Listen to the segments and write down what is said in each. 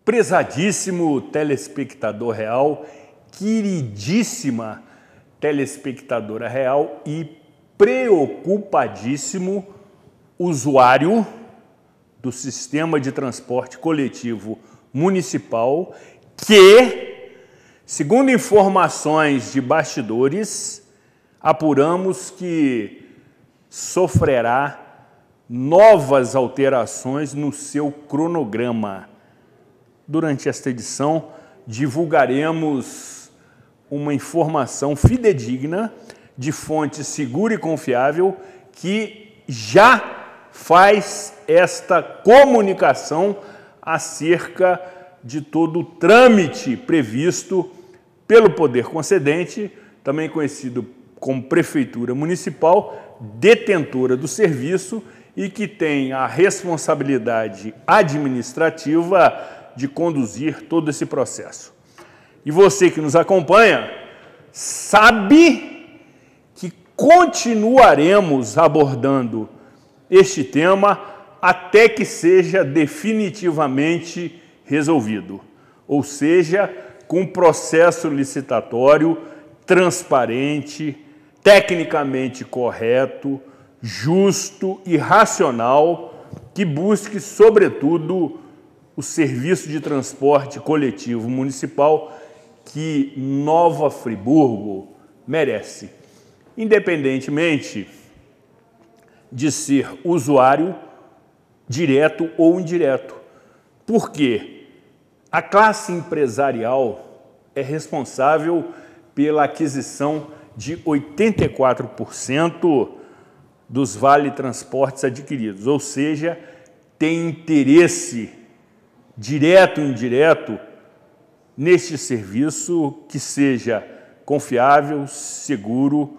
Prezadíssimo telespectador real, queridíssima telespectadora real e preocupadíssimo usuário do sistema de transporte coletivo municipal que, segundo informações de bastidores, apuramos que sofrerá novas alterações no seu cronograma. Durante esta edição, divulgaremos uma informação fidedigna, de fonte segura e confiável, que já faz esta comunicação acerca de todo o trâmite previsto pelo poder concedente, também conhecido como Prefeitura Municipal, detentora do serviço e que tem a responsabilidade administrativa de conduzir todo esse processo. E você que nos acompanha sabe que continuaremos abordando este tema até que seja definitivamente resolvido, ou seja, com um processo licitatório transparente, tecnicamente correto, justo e racional, que busque, sobretudo, o serviço de transporte coletivo municipal que Nova Friburgo merece, independentemente de ser usuário direto ou indireto. Porque a classe empresarial é responsável pela aquisição de 84% dos vale-transportes adquiridos, ou seja, tem interesse direto ou indireto neste serviço que seja confiável, seguro,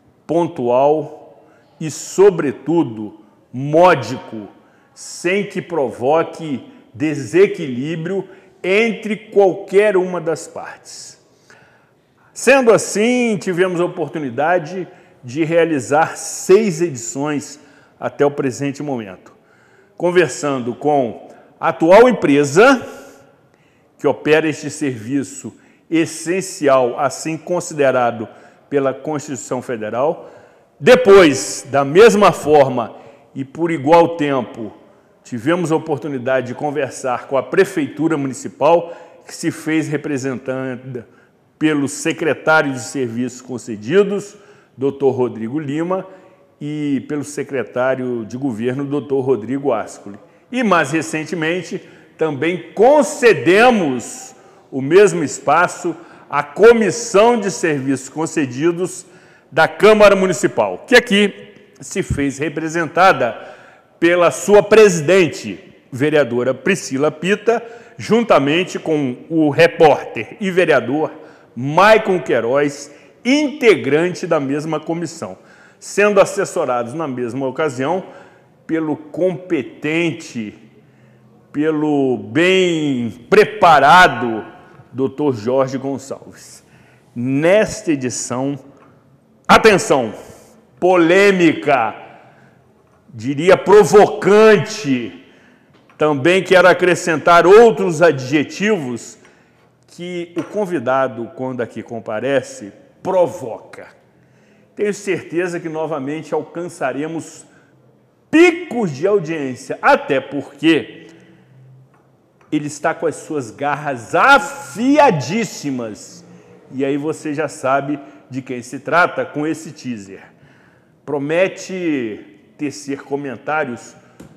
pontual e, sobretudo, módico, sem que provoque desequilíbrio entre qualquer uma das partes. Sendo assim, tivemos a oportunidade de realizar 6 edições até o presente momento, conversando com a atual empresa que opera este serviço essencial, assim considerado pela Constituição Federal. Depois, da mesma forma e por igual tempo, tivemos a oportunidade de conversar com a Prefeitura Municipal, que se fez representada pelo secretário de Serviços Concedidos, Dr. Rodrigo Lima, e pelo secretário de Governo, Dr. Rodrigo Ascoli. E, mais recentemente, também concedemos o mesmo espaço à Comissão de Serviços Concedidos da Câmara Municipal, que aqui se fez representada pela sua presidente, vereadora Priscila Pita, juntamente com o repórter e vereador Maicon Queiroz, integrante da mesma comissão, sendo assessorados na mesma ocasião pelo competente, pelo bem preparado Dr. Jorge Gonçalves. Nesta edição, atenção, polêmica, diria provocante, também quero acrescentar outros adjetivos que o convidado, quando aqui comparece, provoca. Tenho certeza que novamente alcançaremos picos de audiência, até porque ele está com as suas garras afiadíssimas. E aí você já sabe de quem se trata com esse teaser. Promete tecer comentários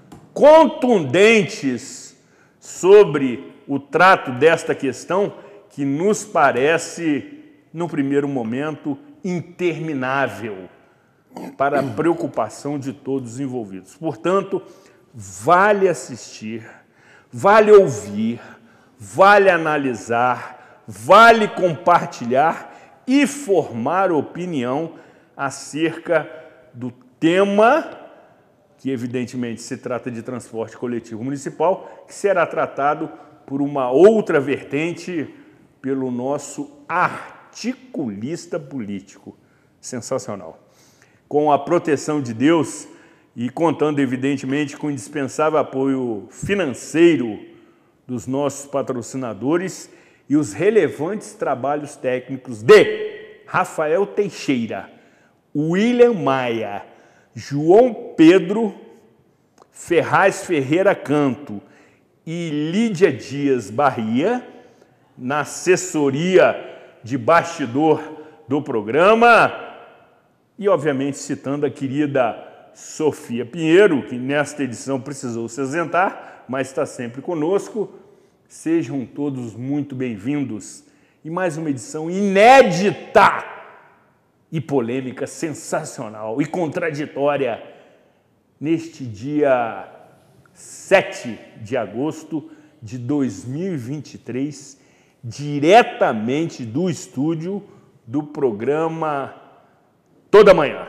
contundentes sobre o trato desta questão que nos parece, no primeiro momento, interminável para a preocupação de todos os envolvidos. Portanto, vale assistir, vale ouvir, vale analisar, vale compartilhar e formar opinião acerca do tema, que evidentemente se trata de transporte coletivo municipal, que será tratado por uma outra vertente, pelo nosso articulista político. Sensacional. Com a proteção de Deus e contando, evidentemente, com o indispensável apoio financeiro dos nossos patrocinadores e os relevantes trabalhos técnicos de Rafael Teixeira, William Maia, João Pedro Ferraz Ferreira Canto e Lídia Dias Barria, na assessoria de bastidor do programa, e obviamente citando a querida Sofia Pinheiro, que nesta edição precisou se ausentar, mas está sempre conosco. Sejam todos muito bem-vindos e mais uma edição inédita e polêmica, sensacional e contraditória neste dia 7 de agosto de 2023, diretamente do estúdio do programa Toda Manhã.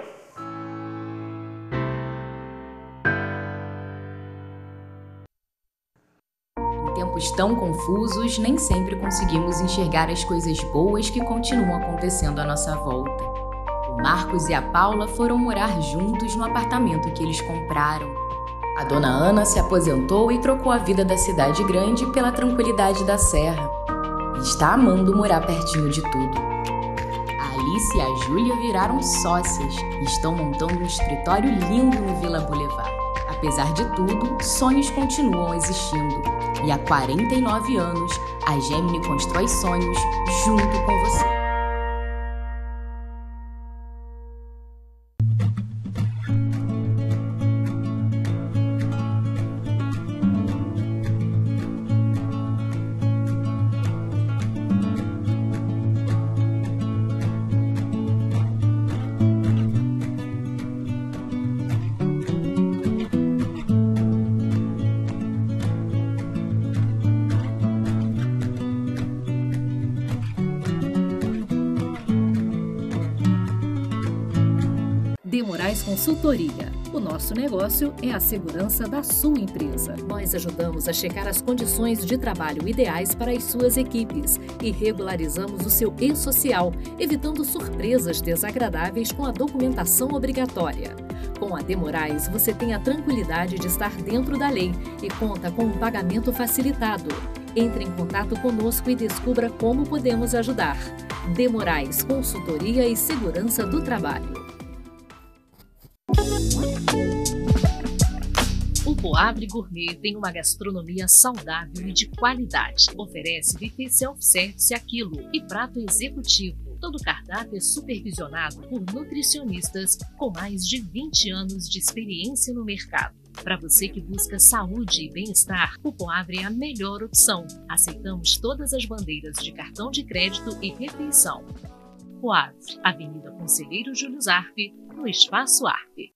Em tempos tão confusos, nem sempre conseguimos enxergar as coisas boas que continuam acontecendo à nossa volta. O Marcos e a Paula foram morar juntos no apartamento que eles compraram. A dona Ana se aposentou e trocou a vida da cidade grande pela tranquilidade da serra. E está amando morar pertinho de tudo. A Alice e a Júlia viraram sócias e estão montando um escritório lindo no Vila Boulevard. Apesar de tudo, sonhos continuam existindo. E há 49 anos, a Gemini constrói sonhos junto com você. De Moraes Consultoria. O nosso negócio é a segurança da sua empresa. Nós ajudamos a checar as condições de trabalho ideais para as suas equipes e regularizamos o seu e-social, evitando surpresas desagradáveis com a documentação obrigatória. Com a De Moraes, você tem a tranquilidade de estar dentro da lei e conta com um pagamento facilitado. Entre em contato conosco e descubra como podemos ajudar. De Moraes Consultoria e Segurança do Trabalho. O Poavre Gourmet tem uma gastronomia saudável e de qualidade. Oferece buffet self-service a quilo e prato executivo. Todo o cardápio é supervisionado por nutricionistas com mais de 20 anos de experiência no mercado. Para você que busca saúde e bem-estar, o Poavre é a melhor opção. Aceitamos todas as bandeiras de cartão de crédito e refeição. Poavre, Avenida Conselheiro Júlio Zarpe, no Espaço Arpe.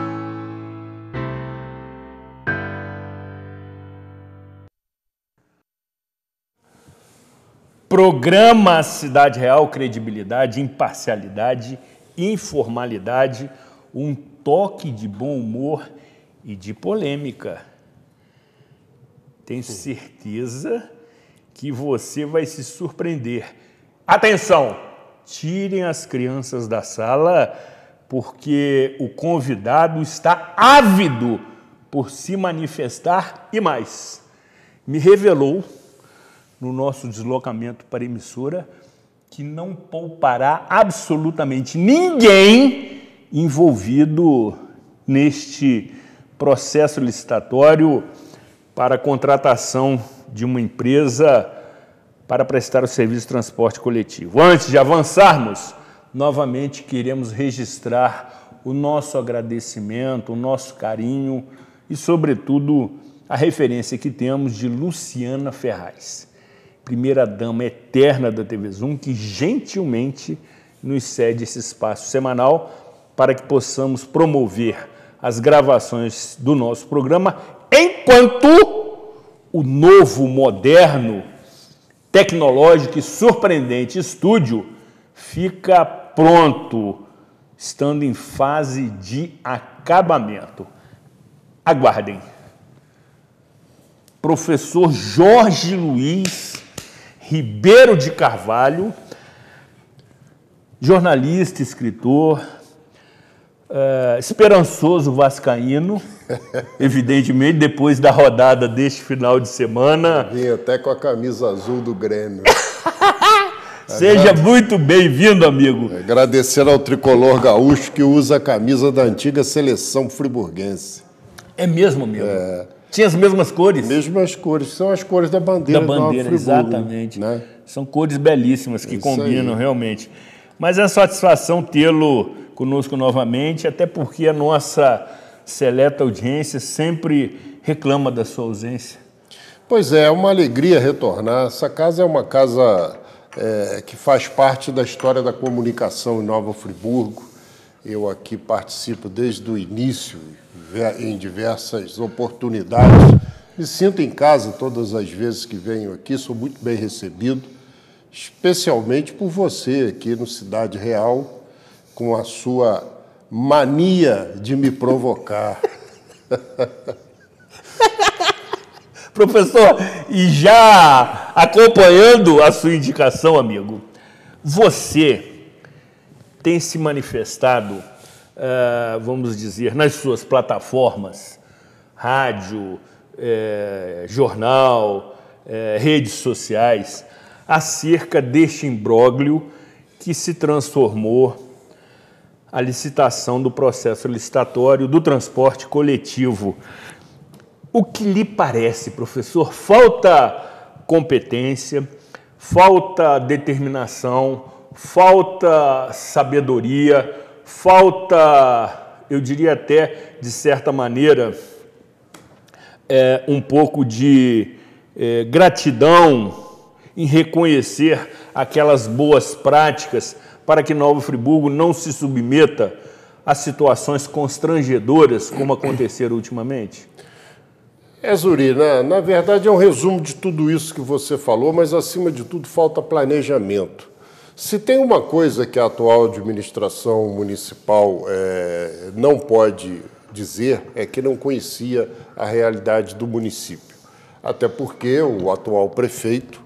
Programa Cidade Real, credibilidade, imparcialidade, informalidade, um toque de bom humor e de polêmica. Tenho certeza que você vai se surpreender. Atenção! Tirem as crianças da sala, porque o convidado está ávido por se manifestar e mais. Me revelou, no nosso deslocamento para a emissora, que não poupará absolutamente ninguém envolvido neste processo licitatório para a contratação de uma empresa para prestar o serviço de transporte coletivo. Antes de avançarmos, novamente queremos registrar o nosso agradecimento, o nosso carinho e, sobretudo, a referência que temos de Luciana Ferraz, primeira-dama eterna da TV Zoom, que gentilmente nos cede esse espaço semanal para que possamos promover as gravações do nosso programa, enquanto o novo, moderno, tecnológico e surpreendente estúdio fica pronto, estando em fase de acabamento. Aguardem. Professor Jorge Luiz Ribeiro de Carvalho, jornalista, escritor, esperançoso vascaíno, evidentemente, depois da rodada deste final de semana. Vim até com a camisa azul do Grêmio. Seja muito bem-vindo, amigo. Agradecer ao tricolor gaúcho que usa a camisa da antiga seleção friburguense. É mesmo, amigo? Tinha as mesmas cores? Mesmas cores, são as cores da bandeira da bandeira, do Friburgo, exatamente. né? São cores belíssimas que combinam aí. realmente. Mas é uma satisfação tê-lo conosco novamente, até porque a nossa seleta audiência sempre reclama da sua ausência. Pois é uma alegria retornar. Essa casa é uma casa que faz parte da história da comunicação em Nova Friburgo. Eu aqui participo desde o início, em diversas oportunidades. Me sinto em casa todas as vezes que venho aqui, sou muito bem recebido, especialmente por você aqui no Cidade Real, com a sua mania de me provocar. Professor, e já acompanhando a sua indicação, amigo, você tem se manifestado, vamos dizer, nas suas plataformas, rádio, jornal, redes sociais, acerca deste imbróglio que se transformou a licitação do processo licitatório do transporte coletivo. O que lhe parece, professor? Falta competência, falta determinação, falta sabedoria, falta, eu diria até, de certa maneira, um pouco de gratidão em reconhecer aquelas boas práticas para que Nova Friburgo não se submeta a situações constrangedoras como aconteceram ultimamente? Zuri, na verdade é um resumo de tudo isso que você falou, mas acima de tudo falta planejamento. Se tem uma coisa que a atual administração municipal não pode dizer, é que não conhecia a realidade do município. Até porque o atual prefeito,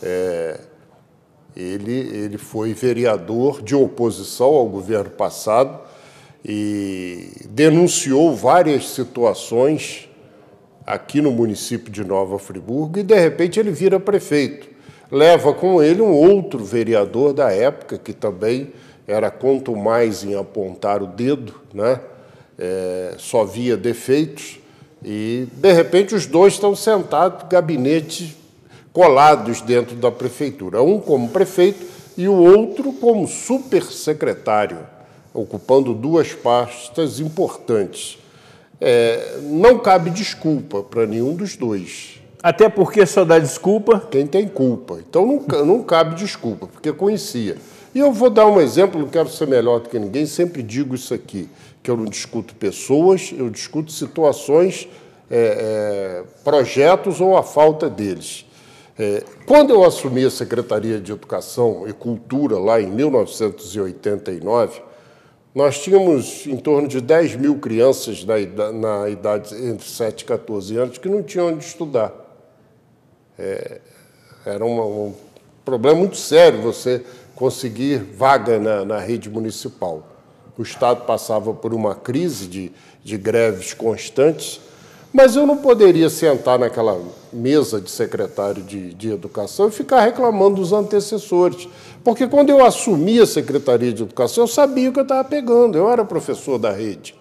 ele foi vereador de oposição ao governo passado e denunciou várias situações aqui no município de Nova Friburgo e, de repente, ele vira prefeito. Leva com ele um outro vereador da época, que também era quanto mais em apontar o dedo, né? Só via defeitos, e, de repente, os dois estão sentados, gabinetes colados dentro da prefeitura, um como prefeito e o outro como supersecretário, ocupando duas pastas importantes. Não cabe desculpa para nenhum dos dois. Até porque só dá desculpa quem tem culpa. Então não cabe desculpa, porque conhecia. E eu vou dar um exemplo, não quero ser melhor do que ninguém, sempre digo isso aqui, que eu não discuto pessoas, eu discuto situações, projetos ou a falta deles. Quando eu assumi a Secretaria de Educação e Cultura, lá em 1989, nós tínhamos em torno de 10 mil crianças na idade entre 7 e 14 anos que não tinham onde estudar. Era um problema muito sério você conseguir vaga na rede municipal. O Estado passava por uma crise de greves constantes, mas eu não poderia sentar naquela mesa de secretário de Educação e ficar reclamando dos antecessores. Porque quando eu assumi a Secretaria de Educação, eu sabia o que eu estava pegando. Eu era professor da rede.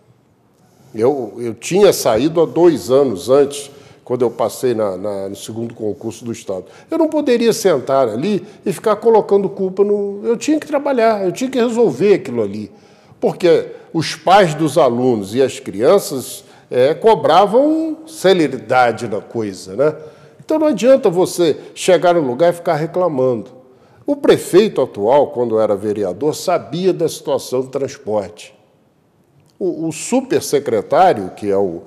Eu tinha saído há 2 anos antes, quando eu passei no segundo concurso do Estado. Eu não poderia sentar ali e ficar colocando culpa no... Eu tinha que trabalhar, eu tinha que resolver aquilo ali. Porque os pais dos alunos e as crianças cobravam celeridade na coisa, né? Então não adianta você chegar no lugar e ficar reclamando. O prefeito atual, quando era vereador, sabia da situação do transporte. O supersecretário, que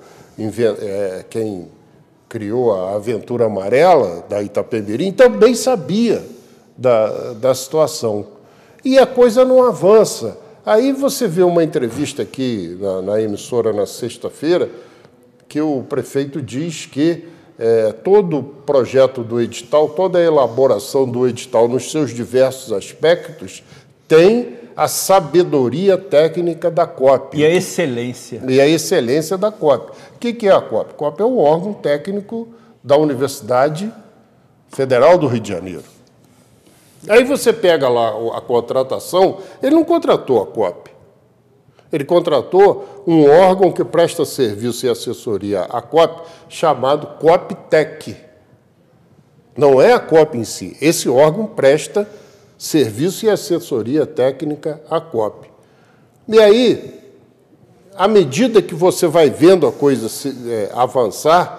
quem criou a Aventura Amarela, da Itapemirim, também sabia da situação. E a coisa não avança. Aí você vê uma entrevista aqui na emissora na sexta-feira, que o prefeito diz que todo o projeto do edital, toda a elaboração do edital nos seus diversos aspectos, tem a sabedoria técnica da COP. E a excelência. E a excelência da COP. O que é a COP? A COP é o órgão técnico da Universidade Federal do Rio de Janeiro. Aí você pega lá a contratação, ele não contratou a COP. Ele contratou um órgão que presta serviço e assessoria à COP, chamado COPTEC. Não é a COP em si. Esse órgão presta serviço e assessoria técnica à COP. E aí, à medida que você vai vendo a coisa avançar,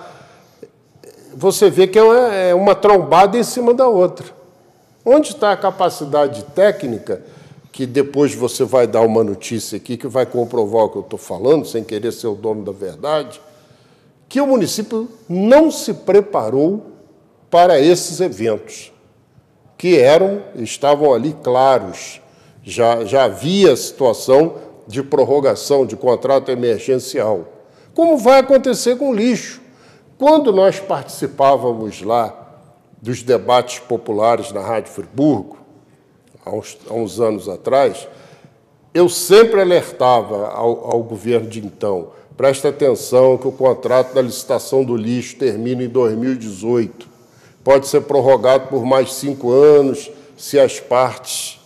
você vê que é uma trombada em cima da outra. Onde está a capacidade técnica, que depois você vai dar uma notícia aqui que vai comprovar o que eu estou falando, sem querer ser o dono da verdade, que o município não se preparou para esses eventos, que estavam ali claros. Já havia situação de prorrogação de contrato emergencial. Como vai acontecer com o lixo? Quando nós participávamos lá dos debates populares na Rádio Friburgo, há uns anos atrás, eu sempre alertava ao governo de então, presta atenção que o contrato da licitação do lixo termina em 2018, pode ser prorrogado por mais 5 anos, se as partes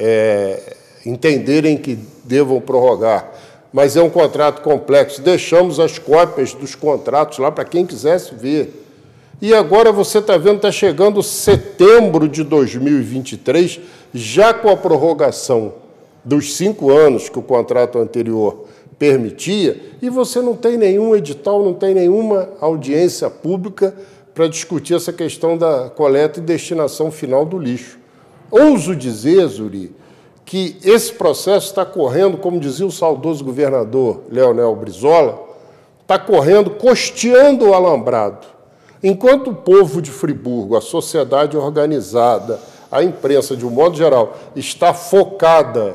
entenderem que devam prorrogar. Mas é um contrato complexo. Deixamos as cópias dos contratos lá para quem quisesse ver. E agora você está vendo, está chegando setembro de 2023, já com a prorrogação dos 5 anos que o contrato anterior permitia, e você não tem nenhum edital, não tem nenhuma audiência pública para discutir essa questão da coleta e destinação final do lixo. Ouso dizer, Zuri, que esse processo está correndo, como dizia o saudoso governador Leonel Brizola, está correndo, costeando o alambrado. Enquanto o povo de Friburgo, a sociedade organizada, a imprensa, de um modo geral, está focada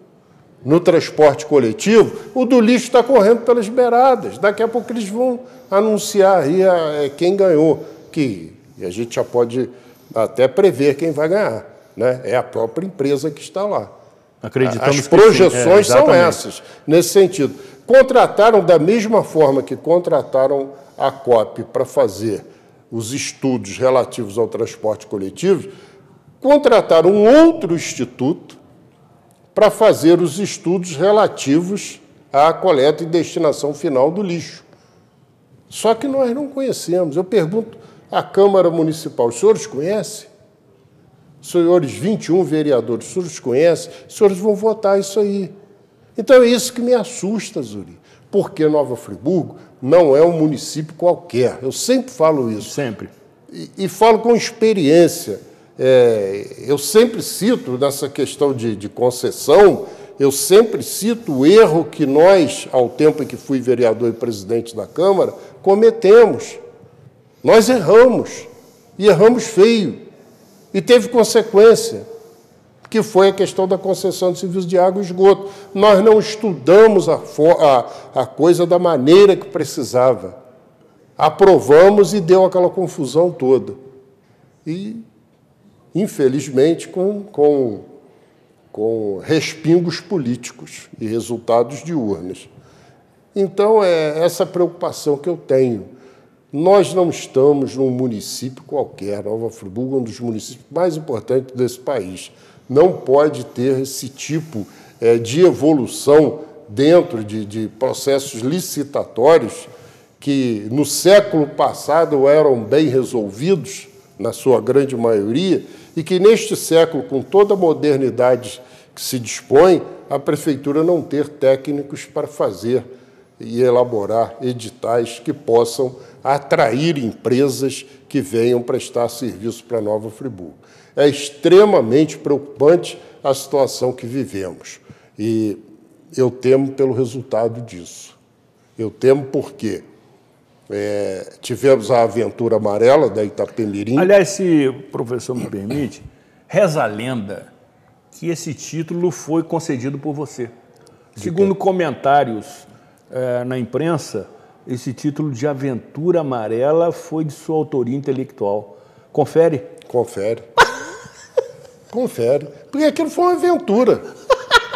no transporte coletivo, o do lixo está correndo pelas beiradas. Daqui a pouco eles vão anunciar aí quem ganhou, que a gente já pode até prever quem vai ganhar, né? É a própria empresa que está lá. Acreditamos As projeções são essas, nesse sentido. Contrataram da mesma forma que contrataram a COP para fazer os estudos relativos ao transporte coletivo, contrataram um outro instituto para fazer os estudos relativos à coleta e destinação final do lixo. Só que nós não conhecemos. Eu pergunto à Câmara Municipal, os senhores conhecem? Senhores 21 vereadores, os senhores conhecem? Os senhores vão votar isso aí. Então é isso que me assusta, Zuri, porque Nova Friburgo não é um município qualquer. Eu sempre falo isso. Sempre. E falo com experiência. Eu sempre cito, nessa questão de concessão, eu sempre cito o erro que nós, ao tempo em que fui vereador e presidente da Câmara, cometemos. Nós erramos, e erramos feio, e teve consequência, que foi a questão da concessão de serviços de água e esgoto. Nós não estudamos a coisa da maneira que precisava. Aprovamos e deu aquela confusão toda. E, infelizmente, com respingos políticos e resultados de urnas. Então, é essa preocupação que eu tenho. Nós não estamos num município qualquer. Nova Friburgo é um dos municípios mais importantes desse país. Não pode ter esse tipo de evolução dentro de processos licitatórios que, no século passado, eram bem resolvidos, na sua grande maioria, e que, neste século, com toda a modernidade que se dispõe, a Prefeitura não ter técnicos para fazer e elaborar editais que possam atrair empresas que venham prestar serviço para Nova Friburgo. É extremamente preocupante a situação que vivemos. E eu temo pelo resultado disso. Eu temo porque tivemos a Aventura Amarela da Itapemirim. Aliás, se o professor me permite, reza a lenda que esse título foi concedido por você. Segundo comentários na imprensa, esse título de Aventura Amarela foi de sua autoria intelectual. Confere? Confere. Confere. Porque aquilo foi uma aventura.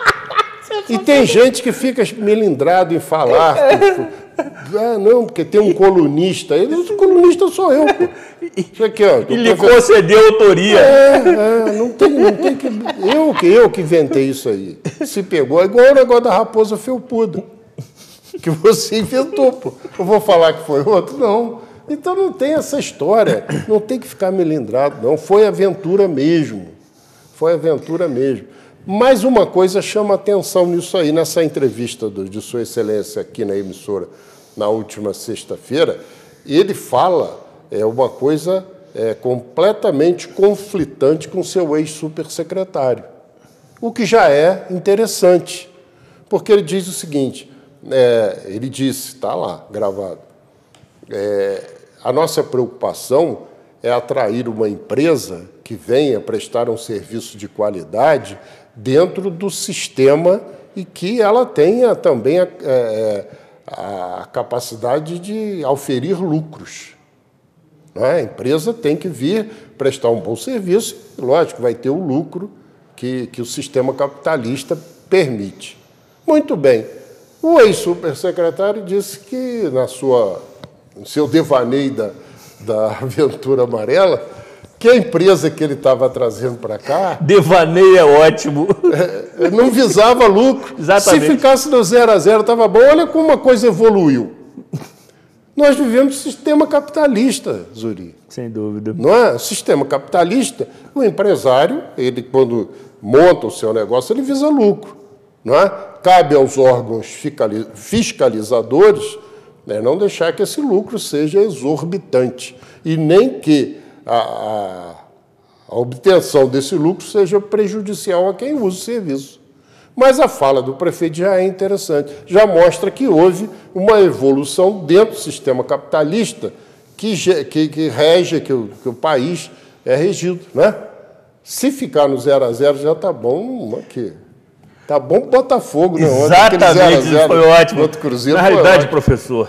E tem gente que fica melindrado em falar. Não, porque tem um colunista. O colunista sou eu, pô. Isso aqui, ó. E lhe concedeu autoria. Não tem que... Eu que inventei isso aí. Se pegou, é igual o negócio da raposa felpuda. Que você inventou, pô. Eu vou falar que foi outro? Não. Então não tem essa história. Não tem que ficar melindrado, não. Foi aventura mesmo. Foi aventura mesmo. Mais uma coisa chama atenção nisso aí, nessa entrevista de Sua Excelência aqui na emissora, na última sexta-feira, ele fala uma coisa completamente conflitante com seu ex-supersecretário, o que já é interessante, porque ele diz o seguinte, ele disse, está lá, gravado, a nossa preocupação é atrair uma empresa que venha prestar um serviço de qualidade dentro do sistema e que ela tenha também a capacidade de auferir lucros. A empresa tem que vir prestar um bom serviço, e, lógico, vai ter o lucro que o sistema capitalista permite. Muito bem. O ex-supersecretário disse que, no seu devaneio da Aventura Amarela, que a empresa que ele estava trazendo para cá... Devaneio é ótimo. Não visava lucro. Exatamente. Se ficasse no 0 a 0, estava bom. Olha como uma coisa evoluiu. Nós vivemos sistema capitalista, Zuri. Sem dúvida. Não é? O sistema capitalista, o empresário, ele quando monta o seu negócio, ele visa lucro. Não é? Cabe aos órgãos fiscalizadores, né, não deixar que esse lucro seja exorbitante e nem que a obtenção desse lucro seja prejudicial a quem usa o serviço. Mas a fala do prefeito já é interessante, já mostra que houve uma evolução dentro do sistema capitalista que rege, que o país é regido. Né? Se ficar no 0 a 0 já está bom aqui. Está bom para Botafogo, né? Exatamente, 0 a 0, foi ótimo. Outro Cruzeiro. Na realidade, professor,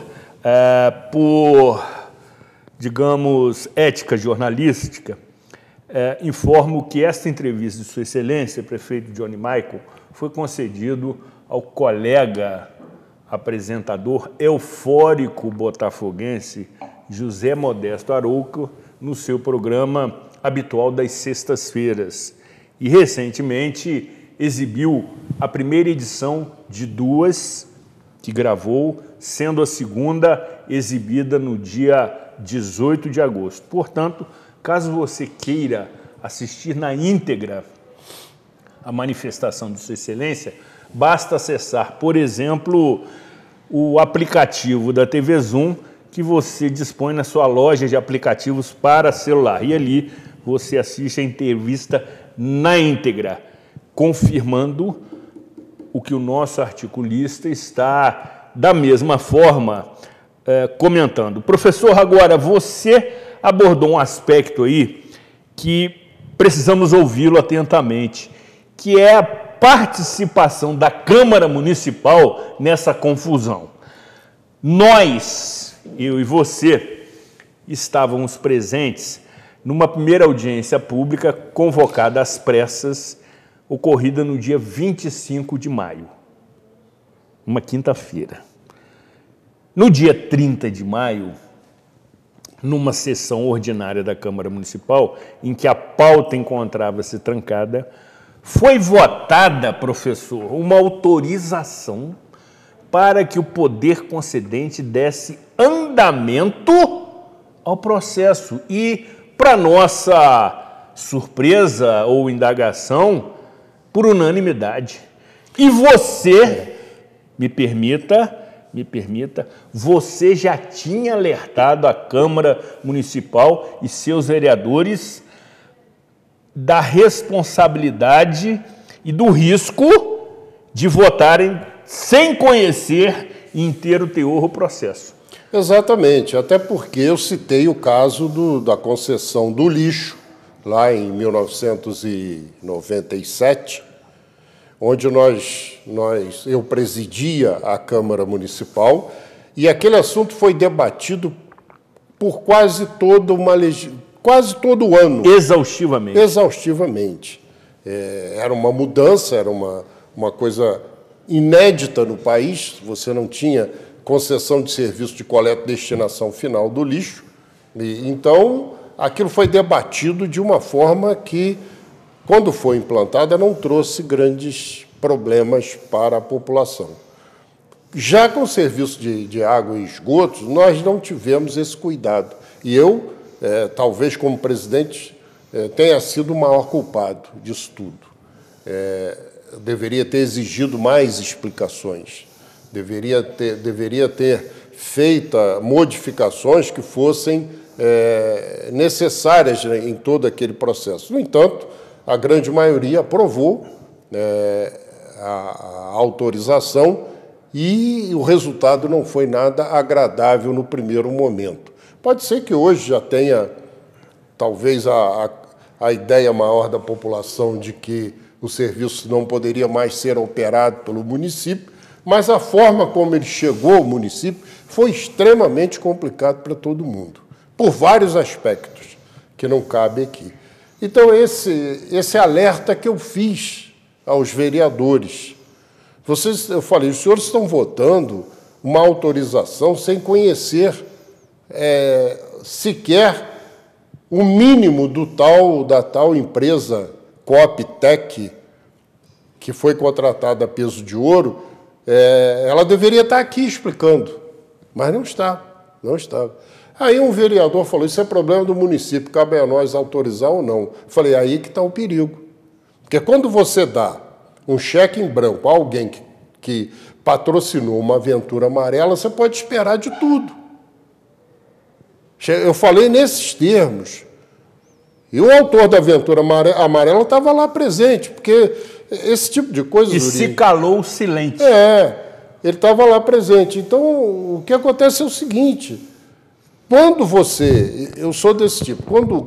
por, digamos, ética jornalística, informo que esta entrevista de Sua Excelência, prefeito Johnny Michael, foi concedido ao colega apresentador eufórico botafoguense José Modesto Arouca, no seu programa habitual das sextas-feiras. E, recentemente, exibiu a primeira edição de 2 que gravou, sendo a segunda exibida no dia 18 de agosto. Portanto, caso você queira assistir na íntegra a manifestação de Sua Excelência, basta acessar, por exemplo, o aplicativo da TV Zoom que você dispõe na sua loja de aplicativos para celular. E ali você assiste a entrevista na íntegra, confirmando o que o nosso articulista está, da mesma forma, comentando. Professor, agora, você abordou um aspecto aí que precisamos ouvi-lo atentamente, que é a participação da Câmara Municipal nessa confusão. Nós, eu e você, estávamos presentes numa primeira audiência pública convocada às pressas, ocorrida no dia 25 de maio, uma quinta-feira. No dia 30 de maio, numa sessão ordinária da Câmara Municipal, em que a pauta encontrava-se trancada, foi votada, professor, uma autorização para que o poder concedente desse andamento ao processo. E, para nossa surpresa ou indagação, por unanimidade. E você, me permita, você já tinha alertado a Câmara Municipal e seus vereadores da responsabilidade e do risco de votarem sem conhecer inteiro o teor do processo. Exatamente, até porque eu citei o caso da concessão do lixo, lá em 1997, onde eu presidia a Câmara Municipal, e aquele assunto foi debatido por quase todo o ano. Exaustivamente. Exaustivamente. Era uma mudança, era uma coisa inédita no país, você não tinha concessão de serviço de coleta e destinação final do lixo, e, então aquilo foi debatido de uma forma que, quando foi implantada, não trouxe grandes problemas para a população. Já com o serviço de água e esgotos, nós não tivemos esse cuidado. E eu, talvez como presidente, tenha sido o maior culpado disso tudo. Deveria ter exigido mais explicações, deveria ter feito modificações que fossem necessárias em todo aquele processo. No entanto, a grande maioria aprovou a autorização e o resultado não foi nada agradável no primeiro momento. Pode ser que hoje já tenha, talvez, a ideia maior da população de que o serviço não poderia mais ser operado pelo município, mas a forma como ele chegou ao município foi extremamente complicado para todo mundo, por vários aspectos que não cabe aqui. Então, esse alerta que eu fiz aos vereadores. Eu falei, os senhores estão votando uma autorização sem conhecer sequer o mínimo da tal empresa Cooptec, que foi contratada a peso de ouro. Ela deveria estar aqui explicando, mas não está. Aí um vereador falou, isso é problema do município, cabe a nós autorizar ou não. Eu falei, aí que está o perigo. Porque quando você dá um cheque em branco a alguém que patrocinou uma aventura amarela, você pode esperar de tudo. Eu falei nesses termos. E o autor da aventura amarela estava lá presente, porque esse tipo de coisa... E se calou o silêncio. Ele estava lá presente. Então, o que acontece é o seguinte, quando você... Eu sou desse tipo.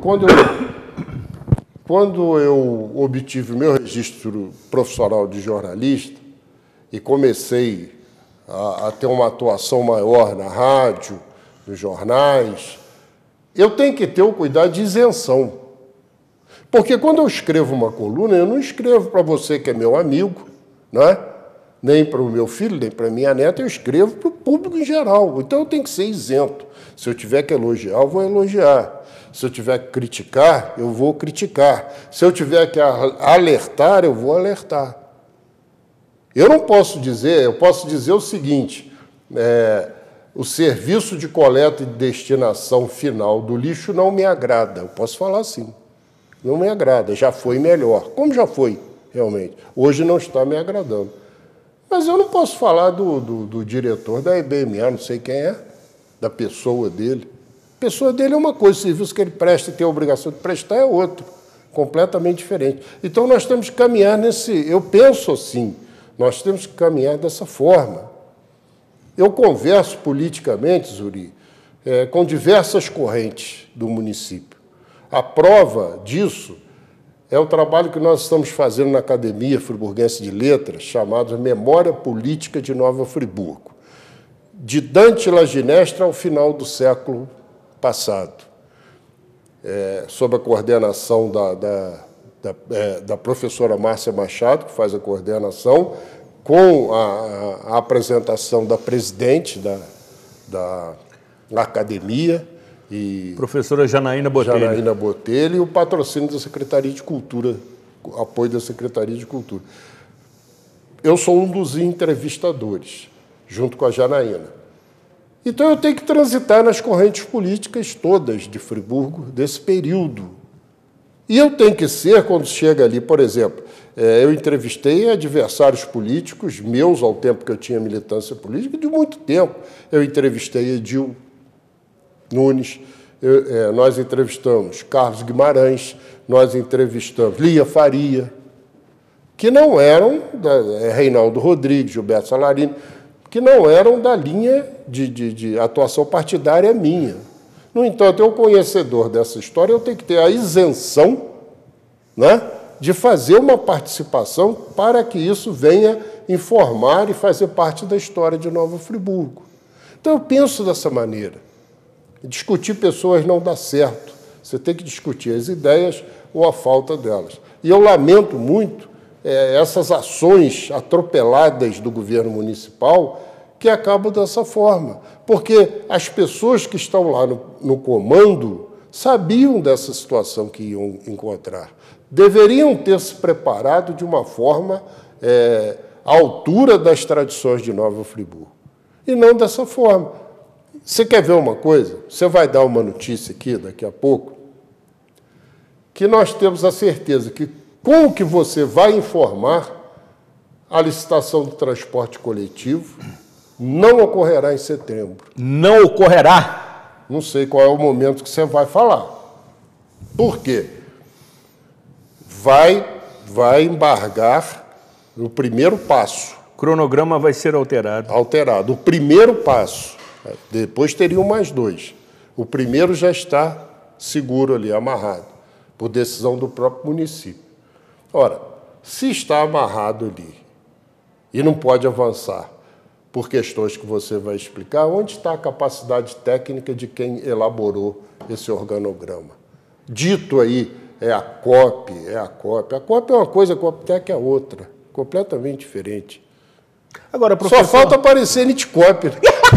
Quando eu obtive o meu registro profissional de jornalista e comecei a ter uma atuação maior na rádio, nos jornais, eu tenho que ter o cuidado de isenção. Porque quando eu escrevo uma coluna, eu não escrevo para você que é meu amigo, não é? Nem para o meu filho, nem para a minha neta, eu escrevo para o público em geral. Então eu tenho que ser isento. Se eu tiver que elogiar, eu vou elogiar. Se eu tiver que criticar, eu vou criticar. Se eu tiver que alertar, eu vou alertar. Eu posso dizer o seguinte, o serviço de coleta e destinação final do lixo não me agrada. Eu posso falar assim. Não me agrada, já foi melhor. Como já foi, realmente. Hoje não está me agradando. Mas eu não posso falar do diretor da EBMA, não sei quem é, da pessoa dele. A pessoa dele é uma coisa, o serviço que ele presta e tem a obrigação de prestar é outro, completamente diferente. Então, nós temos que caminhar eu penso assim, nós temos que caminhar dessa forma. Eu converso politicamente, Zuri, com diversas correntes do município. A prova disso é o trabalho que nós estamos fazendo na Academia Friburguense de Letras, chamado Memória Política de Nova Friburgo, de Dante Laginestra ao final do século passado, sob a coordenação da professora Márcia Machado, que faz a coordenação, com a apresentação da presidente da academia, e professora Janaína Botelho, e o patrocínio da Secretaria de Cultura, o apoio da Secretaria de Cultura. Eu sou um dos entrevistadores, junto com a Janaína. Então, eu tenho que transitar nas correntes políticas todas de Friburgo, desse período. E eu tenho que ser, quando chega ali, por exemplo, eu entrevistei adversários políticos meus, ao tempo que eu tinha militância política, de muito tempo. Eu entrevistei Edil Nunes, nós entrevistamos Carlos Guimarães, nós entrevistamos Lia Faria, que não eram, Reinaldo Rodrigues, Gilberto Salarini, que não eram da linha de atuação partidária minha. No entanto, eu, conhecedor dessa história, eu tenho que ter a isenção, né, de fazer uma participação para que isso venha informar e fazer parte da história de Nova Friburgo. Então, eu penso dessa maneira. Discutir pessoas não dá certo. Você tem que discutir as ideias ou a falta delas. E eu lamento muito essas ações atropeladas do governo municipal que acabam dessa forma. Porque as pessoas que estão lá no comando sabiam dessa situação que iam encontrar. Deveriam ter se preparado de uma forma à altura das tradições de Nova Friburgo. E não dessa forma. Você quer ver uma coisa? Você vai dar uma notícia aqui, daqui a pouco, que nós temos a certeza que, com o que você vai informar, a licitação do transporte coletivo não ocorrerá em setembro. Não ocorrerá? Não sei qual é o momento que você vai falar. Por quê? Vai embargar no primeiro passo. O cronograma vai ser alterado. Alterado. O primeiro passo. Depois teriam mais 2. O primeiro já está seguro ali, amarrado, por decisão do próprio município. Ora, se está amarrado ali e não pode avançar por questões que você vai explicar, onde está a capacidade técnica de quem elaborou esse organograma? Dito aí, é a COP. A COP é uma coisa, a COPTEC é outra, completamente diferente. Agora, professor... Só falta aparecer Nitcop.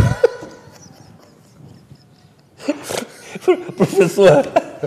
Professor...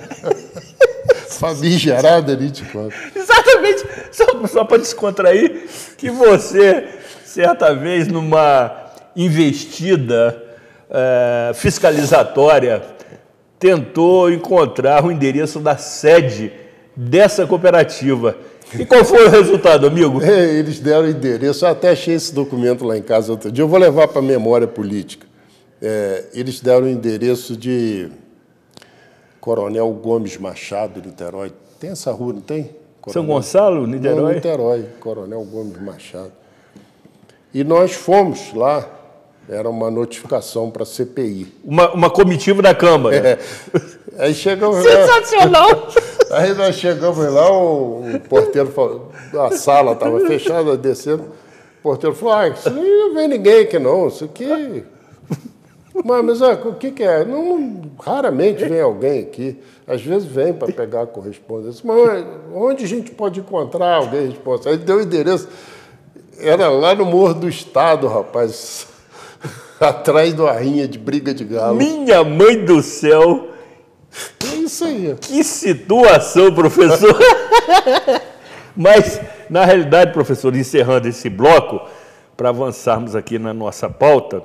Famigerada Nitcop. Exatamente. Só para descontrair, que você, certa vez, numa investida fiscalizatória, tentou encontrar o endereço da sede dessa cooperativa. E qual foi o resultado, amigo? Eles deram o endereço, eu até achei esse documento lá em casa outro dia, eu vou levar para a memória política. Eles deram o endereço de Coronel Gomes Machado, Niterói. Tem essa rua, não tem? São Gonçalo, Niterói? Não, Niterói, Coronel Gomes Machado. E nós fomos lá, era uma notificação para a CPI. Uma comitiva da Câmara. Aí chegamos Sensacional! Lá. Aí nós chegamos lá, o porteiro falou, a sala estava fechada, descendo, o porteiro falou, isso não vem ninguém aqui não, isso aqui... Mas o que é? Raramente vem alguém aqui. Às vezes vem para pegar a correspondência. Mas onde a gente pode encontrar alguém responsável? Aí deu o endereço. Era lá no Morro do Estado, rapaz. Atrás de uma rinha de briga de galo. Minha mãe do céu! É isso aí. Que situação, professor! Mas, na realidade, professor, encerrando esse bloco, para avançarmos aqui na nossa pauta,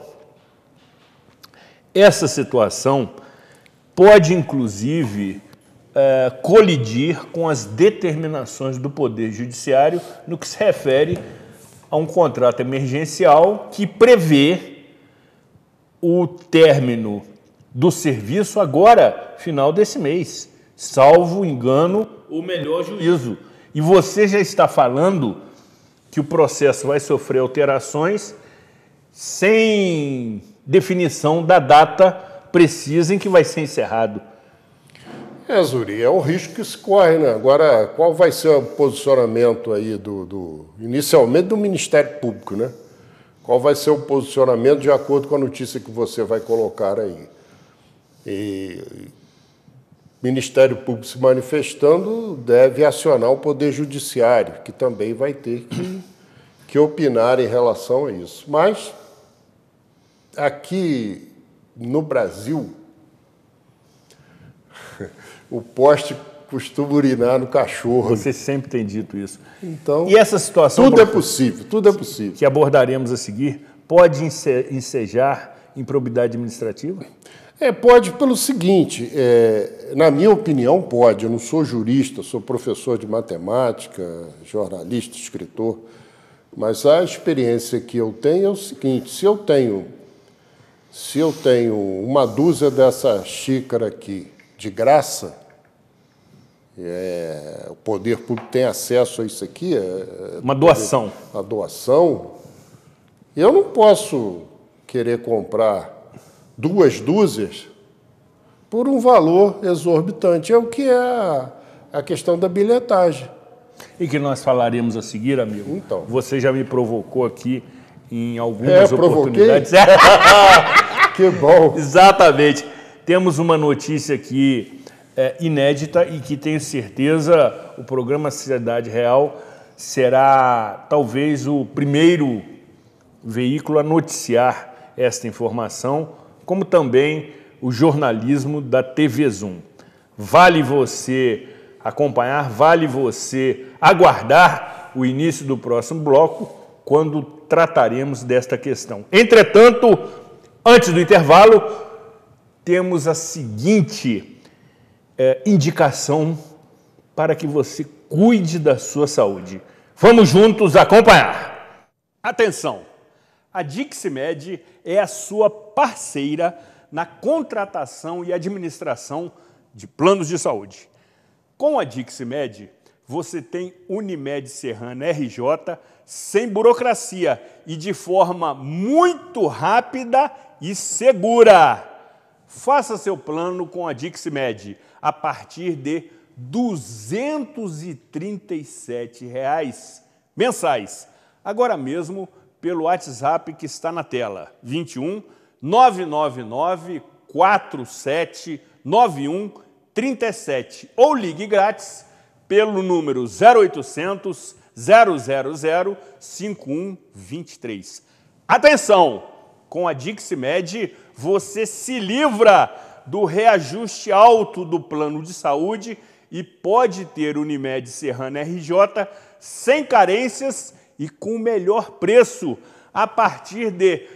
essa situação pode, inclusive, colidir com as determinações do Poder Judiciário no que se refere a um contrato emergencial que prevê o término do serviço agora, final desse mês, salvo engano, o melhor juízo. E você já está falando que o processo vai sofrer alterações sem definição da data precisa em que vai ser encerrado. Zuri, é um risco que se corre, né? Agora, qual vai ser o posicionamento aí inicialmente do Ministério Público, né? Qual vai ser o posicionamento de acordo com a notícia que você vai colocar aí? E o Ministério Público se manifestando deve acionar o Poder Judiciário, que também vai ter que opinar em relação a isso. Mas aqui no Brasil, o poste costuma urinar no cachorro. Você sempre tem dito isso. Então, e essa situação, tudo é possível, tudo é possível. Que abordaremos a seguir, pode ensejar improbidade administrativa? Pode pelo seguinte, na minha opinião pode, eu não sou jurista, sou professor de matemática, jornalista, escritor, mas a experiência que eu tenho é o seguinte, se eu tenho uma dúzia dessa xícara aqui de graça, o poder público tem acesso a isso aqui. Uma doação. A doação. Eu não posso querer comprar 2 dúzias por um valor exorbitante. É o que é a questão da bilhetagem. E que nós falaremos a seguir, amigo. Então. Você já me provocou aqui em algumas oportunidades. Que bom. Exatamente. Temos uma notícia aqui inédita e que tenho certeza o programa Cidade Real será talvez o primeiro veículo a noticiar esta informação, como também o jornalismo da TV Zoom. Vale você acompanhar, vale você aguardar o início do próximo bloco, quando trataremos desta questão. Entretanto, antes do intervalo, temos a seguinte indicação para que você cuide da sua saúde. Vamos juntos acompanhar. Atenção! A Diximed é a sua parceira na contratação e administração de planos de saúde. Com a Diximed, você tem Unimed Serrana RJ sem burocracia e de forma muito rápida e segura. Faça seu plano com a Diximed a partir de R$ 237 mensais. Agora mesmo pelo WhatsApp que está na tela, 21 999 47 91 37, ou ligue grátis pelo número 0800 000 5123. Atenção! Com a Diximed, você se livra do reajuste alto do plano de saúde e pode ter Unimed Serrana RJ sem carências e com o melhor preço, a partir de R$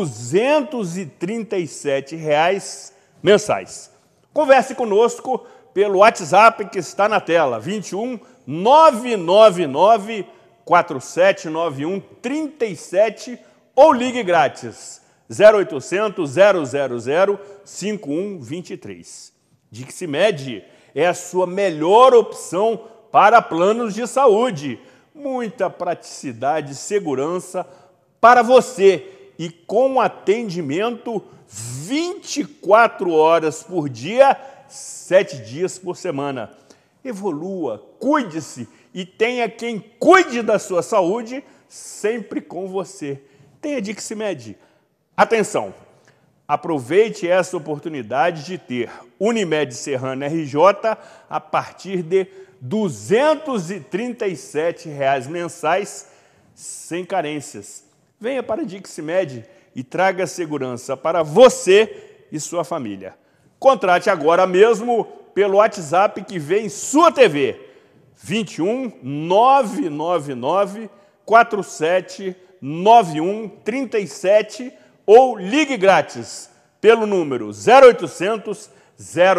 237 mensais. Converse conosco pelo WhatsApp que está na tela, 21 999 4791 37, ou ligue grátis 0800 000 5123. Diximed é a sua melhor opção para planos de saúde. Muita praticidade e segurança para você e com atendimento 24 horas por dia, 7 dias por semana. Evolua, cuide-se e tenha quem cuide da sua saúde sempre com você. Tenha Diximed. Atenção! Aproveite essa oportunidade de ter Unimed Serrana RJ a partir de R$ 237 mensais, sem carências. Venha para a Diximed e traga segurança para você e sua família. Contrate agora mesmo pelo WhatsApp que vem em sua TV, 21 999 47 91 37, ou ligue grátis pelo número 0800 000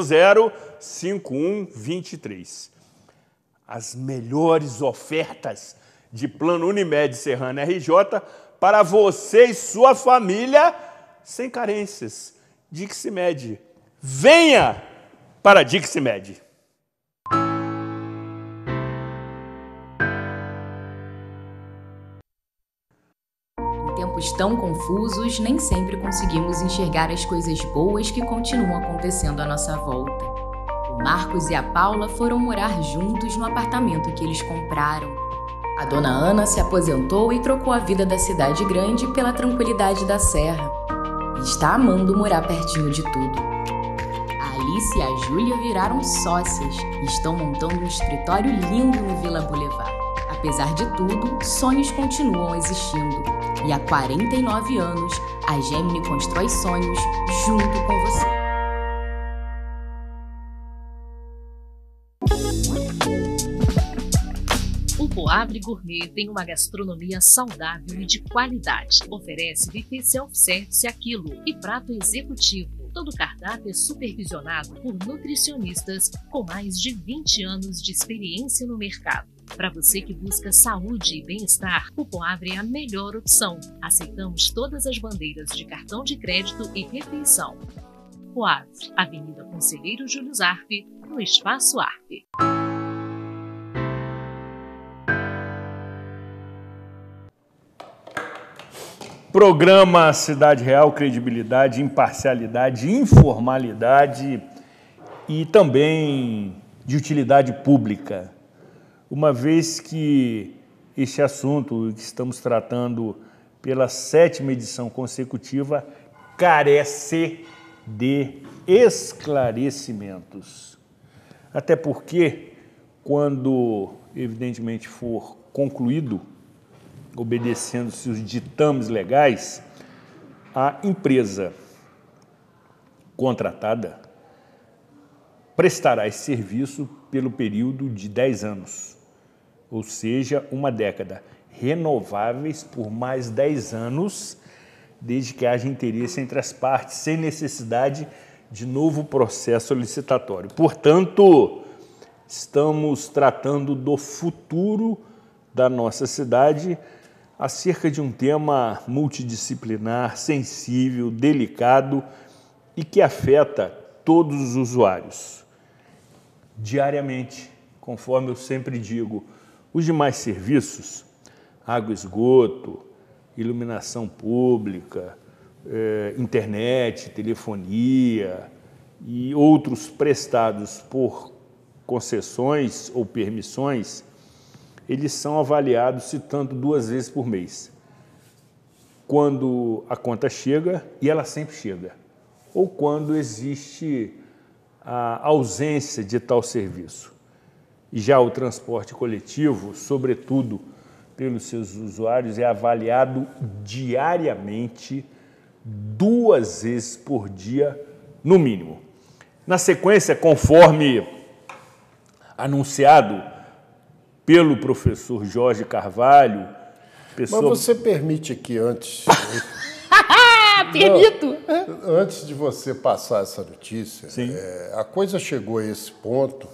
5123. As melhores ofertas de plano Unimed Serrana RJ para você e sua família sem carências. Diximed. Venha para a Diximed. Em tempos tão confusos, nem sempre conseguimos enxergar as coisas boas que continuam acontecendo à nossa volta. O Marcos e a Paula foram morar juntos no apartamento que eles compraram. A dona Ana se aposentou e trocou a vida da cidade grande pela tranquilidade da serra. E está amando morar pertinho de tudo. A Alice e a Júlia viraram sócias e estão montando um escritório lindo no Vila Boulevard. Apesar de tudo, sonhos continuam existindo. E há 49 anos, a Gemini constrói sonhos junto com você. O Poavre Gourmet tem uma gastronomia saudável e de qualidade. Oferece buffet self-service a quilo e prato executivo. Todo o cardápio é supervisionado por nutricionistas com mais de 20 anos de experiência no mercado. Para você que busca saúde e bem-estar, o Poavre é a melhor opção. Aceitamos todas as bandeiras de cartão de crédito e refeição. Poavre, Avenida Conselheiro Júlio Zarpe, no Espaço Arpe. Programa Cidade Real, credibilidade, imparcialidade, informalidade e também de utilidade pública. Uma vez que este assunto que estamos tratando pela 7ª edição consecutiva carece de esclarecimentos. Até porque quando, evidentemente, for concluído, obedecendo-se os ditames legais, a empresa contratada prestará esse serviço pelo período de 10 anos, ou seja, uma década, renováveis por mais 10 anos, desde que haja interesse entre as partes, sem necessidade de novo processo licitatório. Portanto, estamos tratando do futuro da nossa cidade acerca de um tema multidisciplinar, sensível, delicado e que afeta todos os usuários. Diariamente, conforme eu sempre digo, os demais serviços, água e esgoto, iluminação pública, internet, telefonia e outros prestados por concessões ou permissões, eles são avaliados citando 2 vezes por mês. Quando a conta chega, e ela sempre chega, ou quando existe a ausência de tal serviço. E já o transporte coletivo, sobretudo pelos seus usuários, é avaliado diariamente, 2 vezes por dia, no mínimo. Na sequência, conforme anunciado pelo professor Jorge Carvalho... Mas você permite que antes... Permito! Antes de você passar essa notícia, a coisa chegou a esse ponto,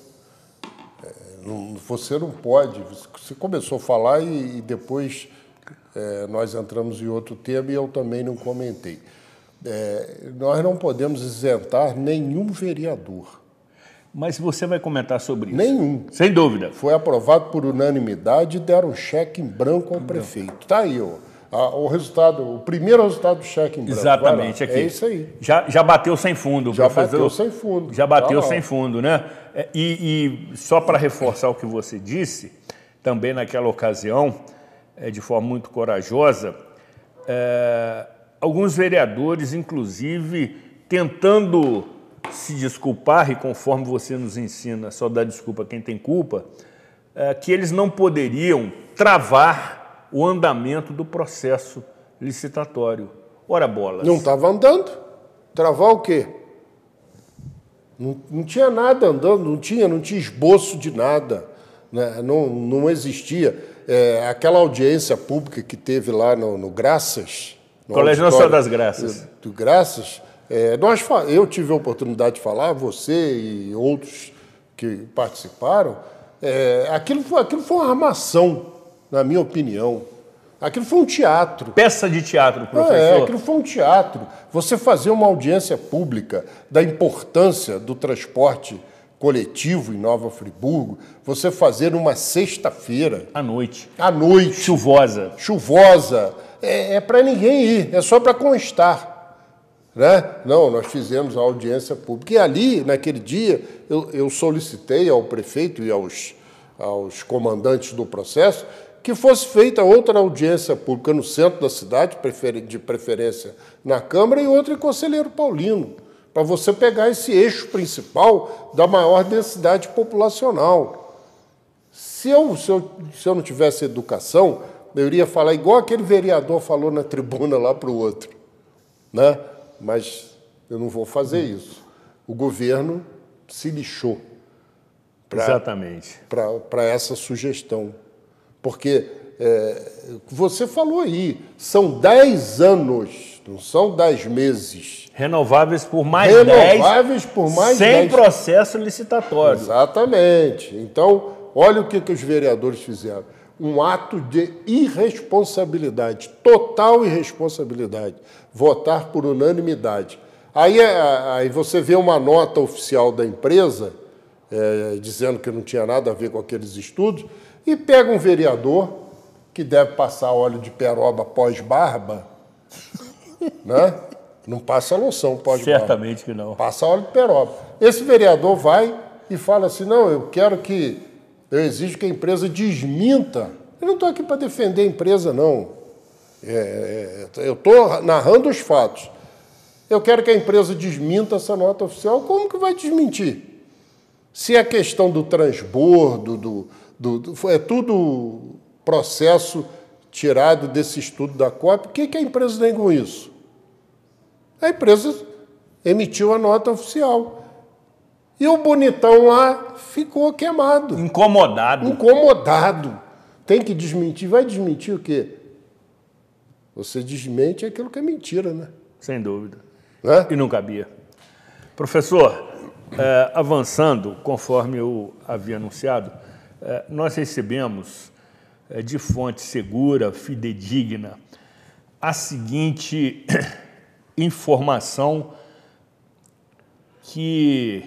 você não pode... Você começou a falar e depois nós entramos em outro tema e eu também não comentei. Nós não podemos isentar nenhum vereador. Mas você vai comentar sobre isso? Nenhum. Sem dúvida. Foi aprovado por unanimidade e deram um cheque em branco ao prefeito. Está aí, o resultado, o primeiro resultado do cheque em branco. Exatamente, aqui. É isso aí. Já bateu sem fundo, já professor. Bateu sem fundo. Já bateu sem fundo, né? E só para reforçar o que você disse, também naquela ocasião, de forma muito corajosa, alguns vereadores, inclusive, tentando se desculpar, e conforme você nos ensina, só dá desculpa quem tem culpa, que eles não poderiam travar o andamento do processo licitatório. Ora bolas. Não estava andando. Travar o quê? Não tinha nada andando, não tinha esboço de nada, né? Não existia. Aquela audiência pública que teve lá no Graças... No Colégio Nacional das Graças. Do Graças... eu tive a oportunidade de falar, você e outros que participaram, aquilo foi uma armação, na minha opinião. Aquilo foi um teatro. Peça de teatro, professor. Aquilo foi um teatro. Você fazer uma audiência pública da importância do transporte coletivo em Nova Friburgo, você fazer uma sexta-feira. À noite. À noite. Chuvosa. Chuvosa. É para ninguém ir, é só para constar. Né? Não, nós fizemos a audiência pública. E ali, naquele dia, eu solicitei ao prefeito e aos comandantes do processo que fosse feita outra audiência pública no centro da cidade, de preferência na Câmara, e outra em Conselheiro Paulino, para você pegar esse eixo principal da maior densidade populacional. Se eu não tivesse educação, eu iria falar igual aquele vereador falou na tribuna lá para o outro, né? Mas eu não vou fazer isso. O governo se lixou para essa sugestão. Porque você falou aí, são 10 anos, não são 10 meses. Renováveis por mais 10. Sem processo licitatório. Exatamente. Então, olha o que os vereadores fizeram. Um ato de irresponsabilidade, total irresponsabilidade. Votar por unanimidade. Aí você vê uma nota oficial da empresa, dizendo que não tinha nada a ver com aqueles estudos, e pega um vereador que deve passar óleo de peroba pós-barba, né? Não passa loção pós-barba. Certamente que não. Passa óleo de peroba. Esse vereador vai e fala assim, não, eu exijo que a empresa desminta. Eu não estou aqui para defender a empresa, não. Eu estou narrando os fatos. Eu quero que a empresa desminta essa nota oficial. Como que vai desmentir? Se a questão do transbordo, é tudo processo tirado desse estudo da COP, o que a empresa tem com isso? A empresa emitiu a nota oficial. E o bonitão lá ficou queimado. Incomodado. Incomodado. Tem que desmentir. Vai desmentir o quê? Você desmente aquilo que é mentira, né? Sem dúvida. Né? E não cabia. Professor, avançando, conforme eu havia anunciado, nós recebemos de fonte segura, fidedigna, a seguinte informação que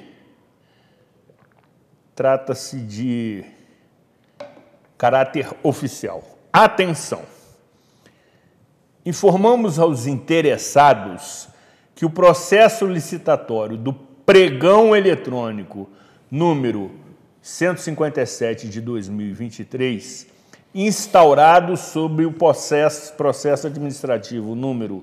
trata-se de caráter oficial. Atenção! Informamos aos interessados que o processo licitatório do pregão eletrônico número 157 de 2023, instaurado sob o processo administrativo número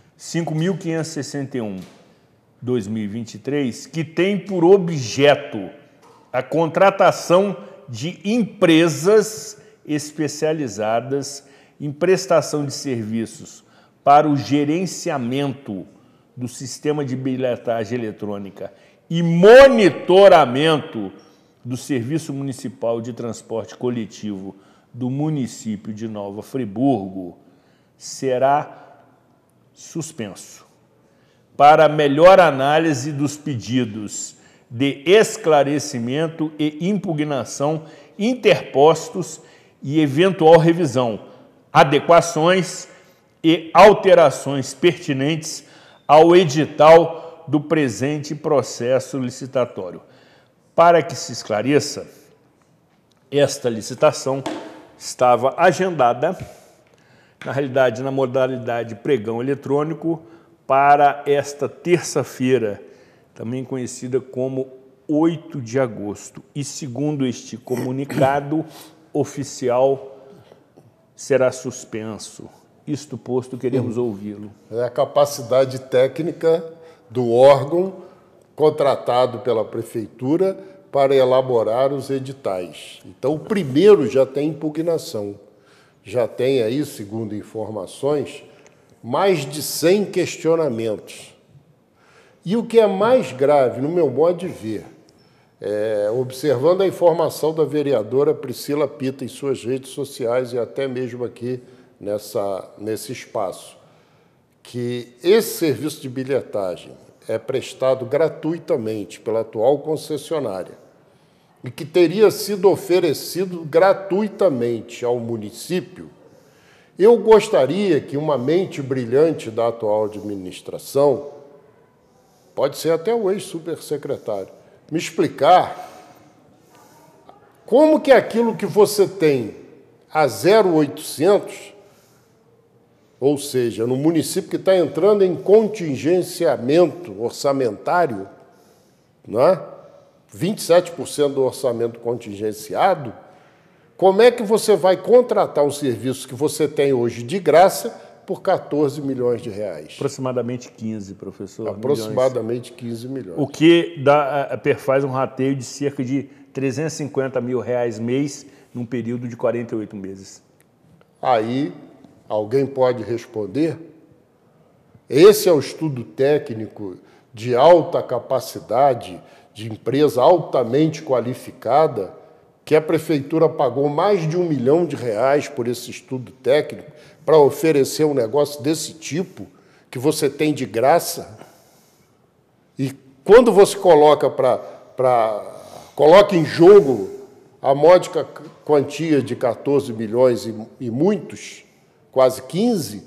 5.561/2023, que tem por objeto a contratação de empresas especializadas em prestação de serviços para o gerenciamento do sistema de bilhetagem eletrônica e monitoramento do Serviço Municipal de Transporte Coletivo do município de Nova Friburgo, será suspenso para melhor análise dos pedidos de esclarecimento e impugnação interpostos e eventual revisão, adequações e alterações pertinentes ao edital do presente processo licitatório. Para que se esclareça, esta licitação estava agendada, na realidade, na modalidade pregão eletrônico, para esta terça-feira, também conhecida como 8 de agosto. E, segundo este comunicado oficial, será suspenso. Isto posto, queremos ouvi-lo. É a capacidade técnica do órgão contratado pela prefeitura para elaborar os editais. Então, o primeiro já tem impugnação. Já tem aí, segundo informações, mais de 100 questionamentos. E o que é mais grave, no meu modo de ver, observando a informação da vereadora Priscila Pita em suas redes sociais e até mesmo aqui nesse espaço, que esse serviço de bilhetagem é prestado gratuitamente pela atual concessionária e que teria sido oferecido gratuitamente ao município, eu gostaria que uma mente brilhante da atual administração, pode ser até o ex-supersecretário, me explicar como que aquilo que você tem a 0,800, ou seja, no município que está entrando em contingenciamento orçamentário, não é? 27% do orçamento contingenciado, como é que você vai contratar um serviço que você tem hoje de graça por 14 milhões de reais? Aproximadamente 15, professor. Aproximadamente 15 milhões. O que faz um rateio de cerca de R$350 mil mês num período de 48 meses. Aí, alguém pode responder? Esse é o estudo técnico de alta capacidade, de empresa altamente qualificada, que a prefeitura pagou mais de R$1 milhão por esse estudo técnico para oferecer um negócio desse tipo, que você tem de graça. E quando você coloca em jogo a módica quantia de 14 milhões e muitos, quase 15,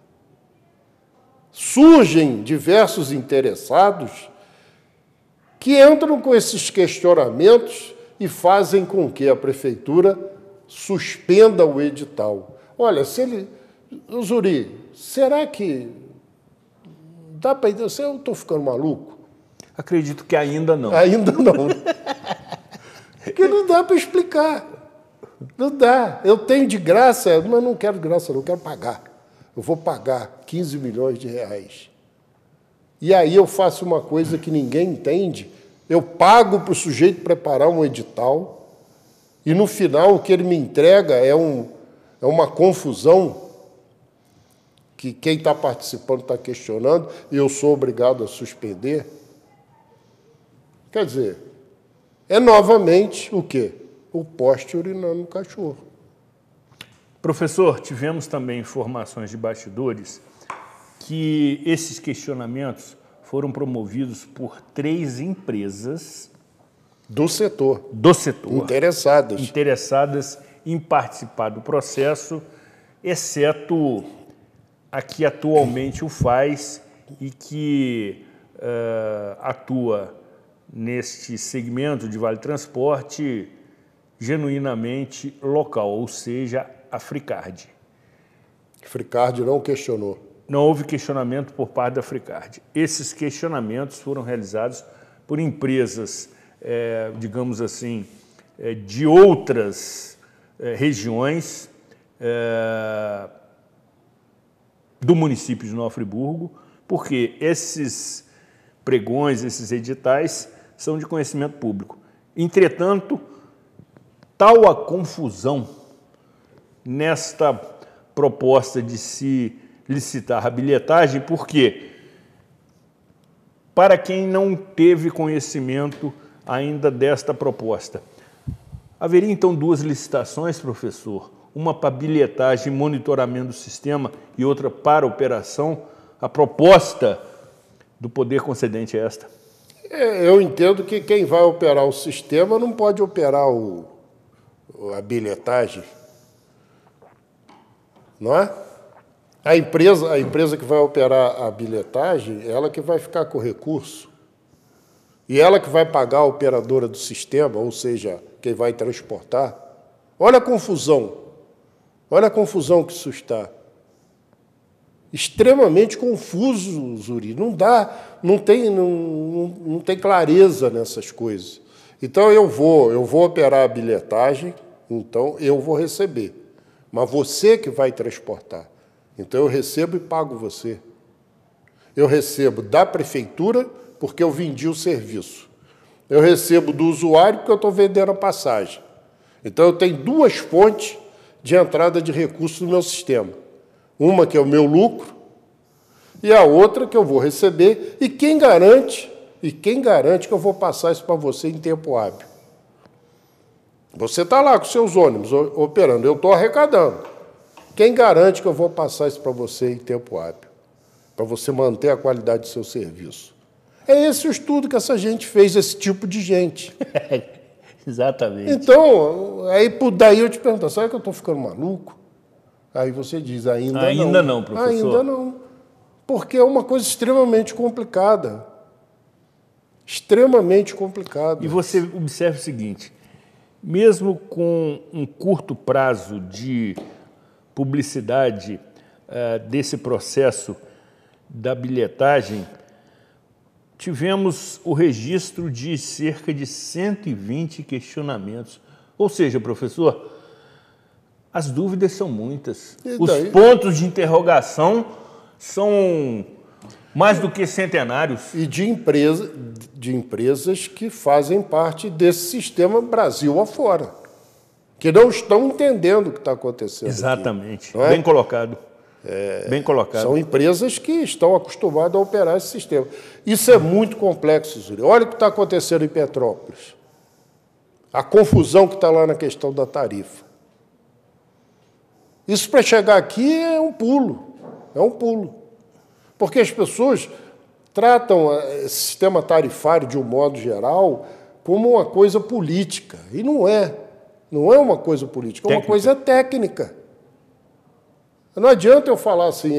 surgem diversos interessados que entram com esses questionamentos e fazem com que a prefeitura suspenda o edital. Olha, Zuri, será que dá para entender? Eu estou ficando maluco? Acredito que ainda não. Ainda não. Porque não dá para explicar. Não dá. Eu tenho de graça, mas não quero de graça, não quero pagar. Eu vou pagar 15 milhões de reais. E aí eu faço uma coisa que ninguém entende. Eu pago para o sujeito preparar um edital e, no final, o que ele me entrega é uma confusão que quem está participando está questionando e eu sou obrigado a suspender. Quer dizer, é novamente o quê? O poste urinando no cachorro. Professor, tivemos também informações de bastidores que esses questionamentos foram promovidos por 3 empresas do setor. Interessadas em participar do processo, exceto a que atualmente o faz e que atua neste segmento de Vale Transporte genuinamente local, ou seja, a Fricard. Fricard não questionou. Não houve questionamento por parte da Fricard. Esses questionamentos foram realizados por empresas, digamos assim, de outras regiões do município de Nova Friburgo, porque esses pregões, esses editais, são de conhecimento público. Entretanto, tal a confusão nesta proposta de se licitar a bilhetagem, porque, para quem não teve conhecimento ainda desta proposta, haveria então 2 licitações, professor? Uma para bilhetagem e monitoramento do sistema e outra para operação. A proposta do poder concedente é esta? Eu entendo que quem vai operar o sistema não pode operar a bilhetagem, não é? A empresa que vai operar a bilhetagem, ela que vai ficar com o recurso e ela que vai pagar a operadora do sistema, ou seja, quem vai transportar. Olha a confusão que isso está. Extremamente confuso, Zuri. Não tem clareza nessas coisas. Então, eu vou operar a bilhetagem, então eu vou receber. Mas você que vai transportar. Então, eu recebo e pago você. Eu recebo da prefeitura, porque eu vendi o serviço. Eu recebo do usuário, porque eu estou vendendo a passagem. Então, eu tenho 2 fontes de entrada de recursos no meu sistema. Uma que é o meu lucro e a outra que eu vou receber. E quem garante que eu vou passar isso para você em tempo hábil? Você está lá com seus ônibus operando, eu estou arrecadando. Quem garante que eu vou passar isso para você em tempo hábil? Para você manter a qualidade do seu serviço. É esse o estudo que essa gente fez, esse tipo de gente. Exatamente. Então, daí eu te pergunto, será que eu estou ficando maluco? Aí você diz, ainda não. Ainda não, professor. Ainda não. Porque é uma coisa extremamente complicada. Extremamente complicada. E você observa o seguinte, mesmo com um curto prazo de publicidade desse processo da bilhetagem, tivemos o registro de cerca de 120 questionamentos. Ou seja, professor, as dúvidas são muitas. Os pontos de interrogação são mais do que centenários. E de empresas que fazem parte desse sistema Brasil afora, que não estão entendendo o que está acontecendo. Exatamente. Aqui, bem colocado. Bem colocado. São empresas que estão acostumadas a operar esse sistema. Isso é muito complexo, Zuri. Olha o que está acontecendo em Petrópolis. A confusão que está lá na questão da tarifa. Isso, para chegar aqui, é um pulo. É um pulo. Porque as pessoas tratam esse sistema tarifário, de um modo geral, como uma coisa política. E não é. Não é uma coisa política, é uma coisa técnica. Não adianta eu falar assim,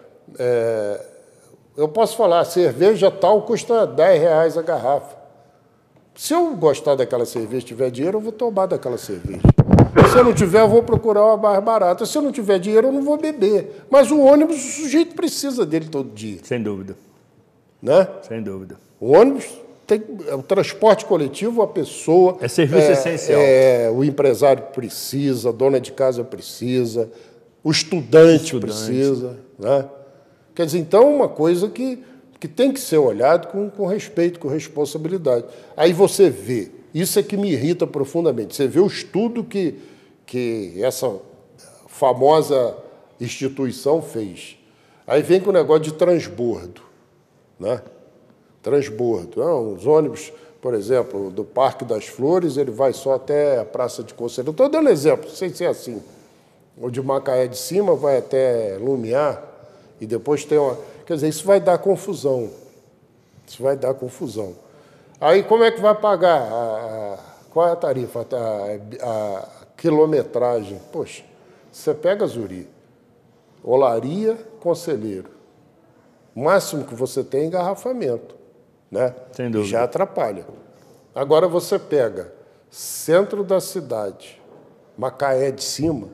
eu posso falar, cerveja tal custa R$10 a garrafa. Se eu gostar daquela cerveja, tiver dinheiro, eu vou tomar daquela cerveja. Se eu não tiver, eu vou procurar uma mais barata. Se eu não tiver dinheiro, eu não vou beber. Mas o ônibus, o sujeito precisa dele todo dia. Sem dúvida. Né? Sem dúvida. O ônibus o transporte coletivo, a pessoa... É serviço essencial. O empresário precisa, a dona de casa precisa, o estudante precisa. Né? Quer dizer, então, uma coisa que Porque tem que ser olhado com respeito, com responsabilidade. Aí você vê, isso é que me irrita profundamente, você vê o estudo que essa famosa instituição fez. Aí vem com o negócio de transbordo, né? Transbordo. Os ônibus, por exemplo, do Parque das Flores, ele vai só até a Praça de Conselheiro. Estou dando exemplo, sem ser assim. O de Macaé de Cima vai até Lumiar e depois tem uma... Quer dizer, isso vai dar confusão. Isso vai dar confusão. Aí como é que vai pagar? Qual é a tarifa? A quilometragem. Poxa, você pega Zuri, Olaria, Conselheiro. O máximo que você tem é engarrafamento, né? Sem dúvida. Já atrapalha. Agora você pega centro da cidade, Macaé de Cima,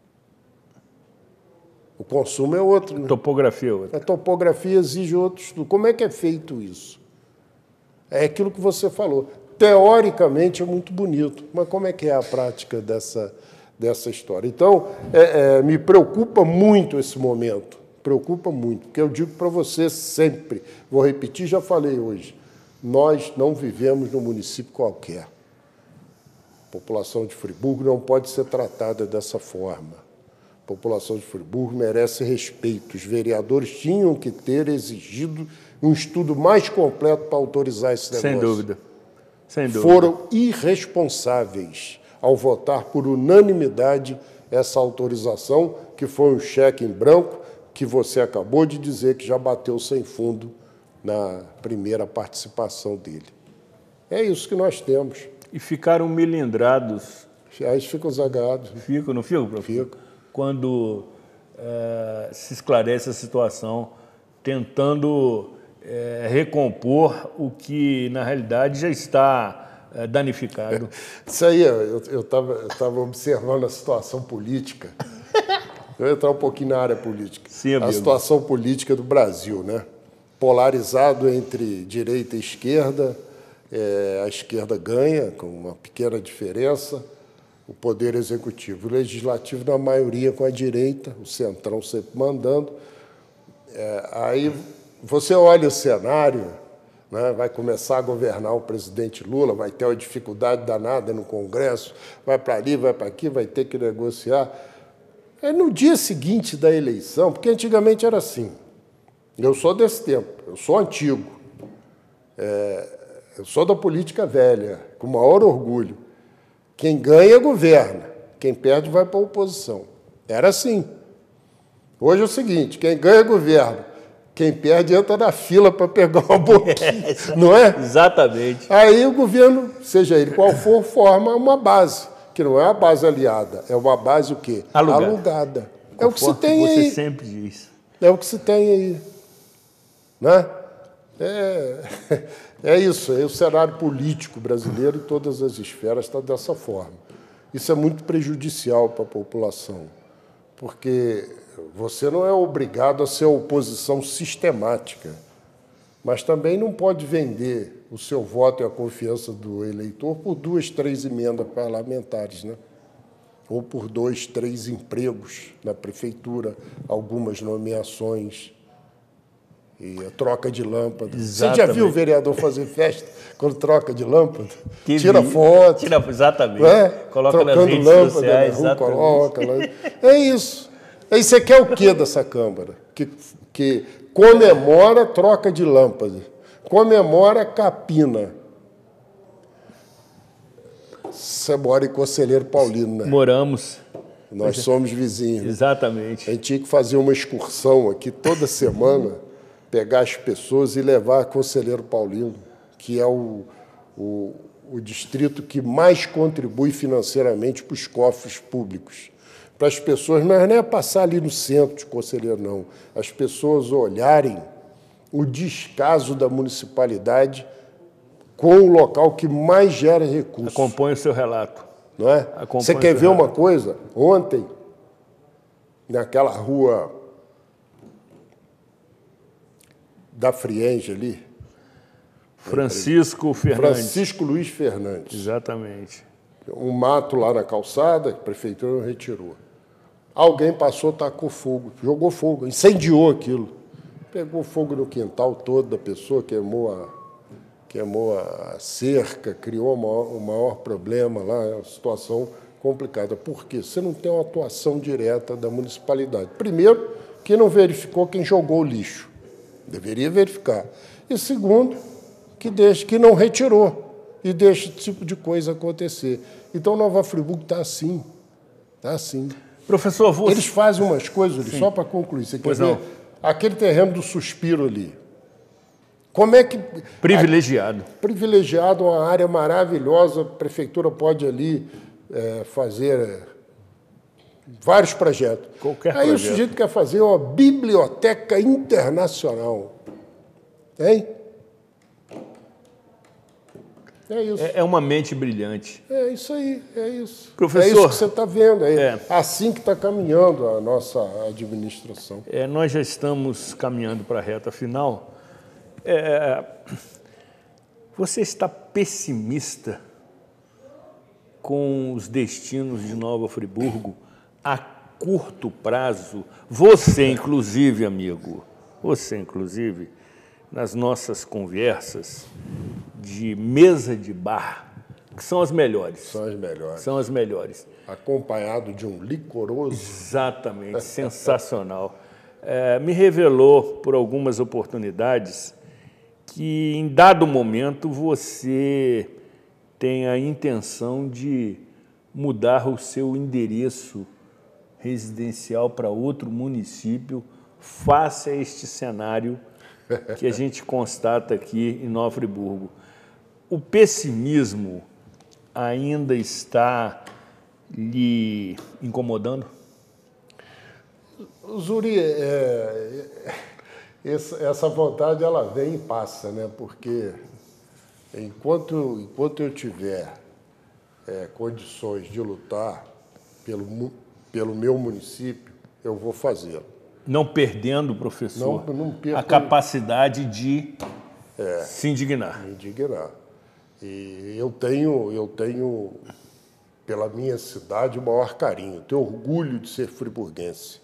o consumo é outro, né? Topografia é outra. A topografia exige outro estudo. Como é que é feito isso? É aquilo que você falou. Teoricamente é muito bonito, mas como é que é a prática dessa história? Então, me preocupa muito esse momento. Preocupa muito, porque eu digo para você sempre, vou repetir, já falei hoje, nós não vivemos num município qualquer. A população de Friburgo não pode ser tratada dessa forma. A população de Friburgo merece respeito. Os vereadores tinham que ter exigido um estudo mais completo para autorizar esse negócio. Sem dúvida. Sem dúvida. Foram irresponsáveis ao votar por unanimidade essa autorização, que foi um cheque em branco, que você acabou de dizer que já bateu sem fundo na primeira participação dele. É isso que nós temos. E ficaram melindrados. Aí ficam zagados. Ficam, não ficam, professor? Ficam. Quando se esclarece a situação, tentando recompor o que, na realidade, já está danificado. Isso aí, eu estava observando a situação política. Eu vou entrar um pouquinho na área política. Sim, amigo. A situação política do Brasil, né? Polarizado entre direita e esquerda, a esquerda ganha, com uma pequena diferença, o poder executivo. O legislativo, na maioria, com a direita, o centrão sempre mandando. Aí você olha o cenário, né? Vai começar a governar o presidente Lula, vai ter uma dificuldade danada no Congresso, vai para ali, vai para aqui, vai ter que negociar. No dia seguinte da eleição, porque antigamente era assim, eu sou desse tempo, eu sou antigo, eu sou da política velha, com o maior orgulho. Quem ganha, governa. Quem perde, vai para a oposição. Era assim. Hoje é o seguinte, quem ganha, governa. Quem perde, entra na fila para pegar uma boquinha. Não é? Exatamente. Aí o governo, seja ele qual for, forma uma base, que não é uma base aliada, é uma base o quê? Alugada. É o que se tem aí. Você sempre diz. É o que se tem aí. Né? É isso, o cenário político brasileiro em todas as esferas está dessa forma. Isso é muito prejudicial para a população, porque você não é obrigado a ser oposição sistemática, mas também não pode vender o seu voto e a confiança do eleitor por 2, 3 emendas parlamentares, né? Ou por 2, 3 empregos na prefeitura, algumas nomeações. E a troca de lâmpada. Exatamente. Você já viu o vereador fazer festa quando troca de lâmpada? Tira foto. Exatamente. Coloca trocando nas redes lâmpada sociais, na rua, coloca. É isso. Aí você quer o quê dessa Câmara? Que comemora a troca de lâmpada, comemora a capina. Você mora em Conselheiro Paulino, né? Moramos. Nós somos vizinhos. Exatamente. A gente tinha que fazer uma excursão aqui toda semana, pegar as pessoas e levar a Conselheiro Paulino, que é o distrito que mais contribui financeiramente para os cofres públicos. Para as pessoas, mas não é passar ali no centro de Conselheiro, não. As pessoas olharem o descaso da municipalidade com o local que mais gera recursos. Acompanhe o seu relato. Não é? Você quer ver uma coisa? Ontem, naquela rua da Frienge ali. Francisco Fernandes. Francisco Luiz Fernandes. Exatamente. Um mato lá na calçada, que a prefeitura não retirou. Alguém passou, tacou fogo, jogou fogo, incendiou aquilo. Pegou fogo no quintal todo da pessoa, queimou a cerca, criou o maior problema lá, é uma situação complicada. Por quê? Você não tem uma atuação direta da municipalidade. Primeiro, que não verificou quem jogou o lixo. Deveria verificar. E segundo, que não retirou e deixa esse tipo de coisa acontecer. Então, Nova Friburgo está assim. Está assim. Professor, você... Eles fazem umas coisas, só para concluir. Você quer ver? Aquele terreno do Suspiro ali. Como é que... Privilegiado. Privilegiado, uma área maravilhosa, a prefeitura pode ali fazer vários projetos. Qualquer Aí projeto. O sujeito quer fazer uma biblioteca internacional. Hein? É isso. É uma mente brilhante. É isso aí, é isso. Professor, é isso que você está vendo aí. Assim que está caminhando a nossa administração. Nós já estamos caminhando para a reta final. Você está pessimista com os destinos de Nova Friburgo a curto prazo? Você, inclusive, amigo, nas nossas conversas de mesa de bar, que são as melhores. São as melhores. Acompanhado de um licoroso. Exatamente, sensacional. Me revelou, por algumas oportunidades, que, em dado momento, você tem a intenção de mudar o seu endereço residencial para outro município face a este cenário que a gente constata aqui em Nova Friburgo. O pessimismo ainda está lhe incomodando? Zuri, essa vontade ela vem e passa, né? Porque enquanto eu tiver condições de lutar pelo meu município, eu vou fazê-lo. Não perdendo, professor, não perco a capacidade de se indignar. Me indignar. E eu tenho, pela minha cidade, o maior carinho. Tenho orgulho de ser friburguense.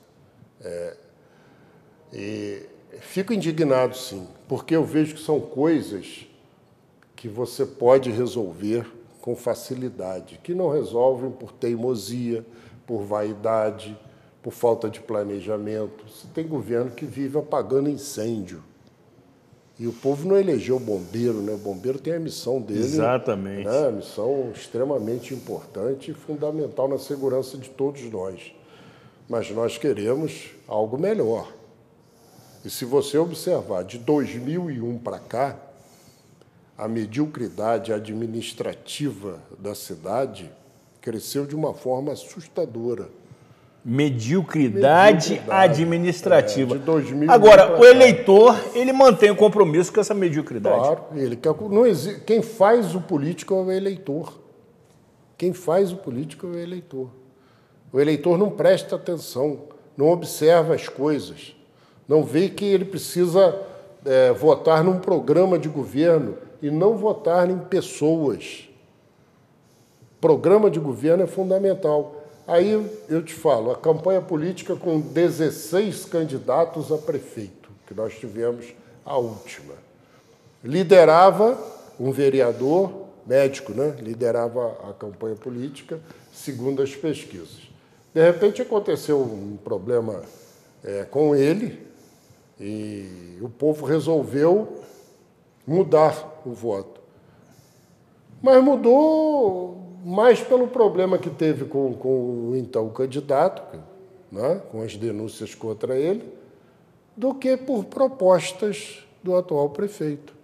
E fico indignado, sim, porque eu vejo que são coisas que você pode resolver com facilidade, que não resolvem por teimosia, por vaidade, por falta de planejamento. Você tem governo que vive apagando incêndio. E o povo não elegeu o bombeiro, né? O bombeiro tem a missão dele. Exatamente. Né? A missão extremamente importante e fundamental na segurança de todos nós. Mas nós queremos algo melhor. E se você observar, de 2001 para cá, a mediocridade administrativa da cidade cresceu de uma forma assustadora. Mediocridade administrativa. De 2001 Agora, o eleitor, ele mantém o compromisso com essa mediocridade. Claro, quem faz o político é o eleitor. Quem faz o político é o eleitor. O eleitor não presta atenção, não observa as coisas, não vê que ele precisa votar num programa de governo e não votar em pessoas. Programa de governo é fundamental. Aí eu te falo, a campanha política com 16 candidatos a prefeito, que nós tivemos a última. Liderava um vereador, médico, né? Liderava a campanha política, segundo as pesquisas. De repente aconteceu um problema com ele e o povo resolveu mudar o voto. Mas mudou mais pelo problema que teve com o então candidato, né, com as denúncias contra ele, do que por propostas do atual prefeito.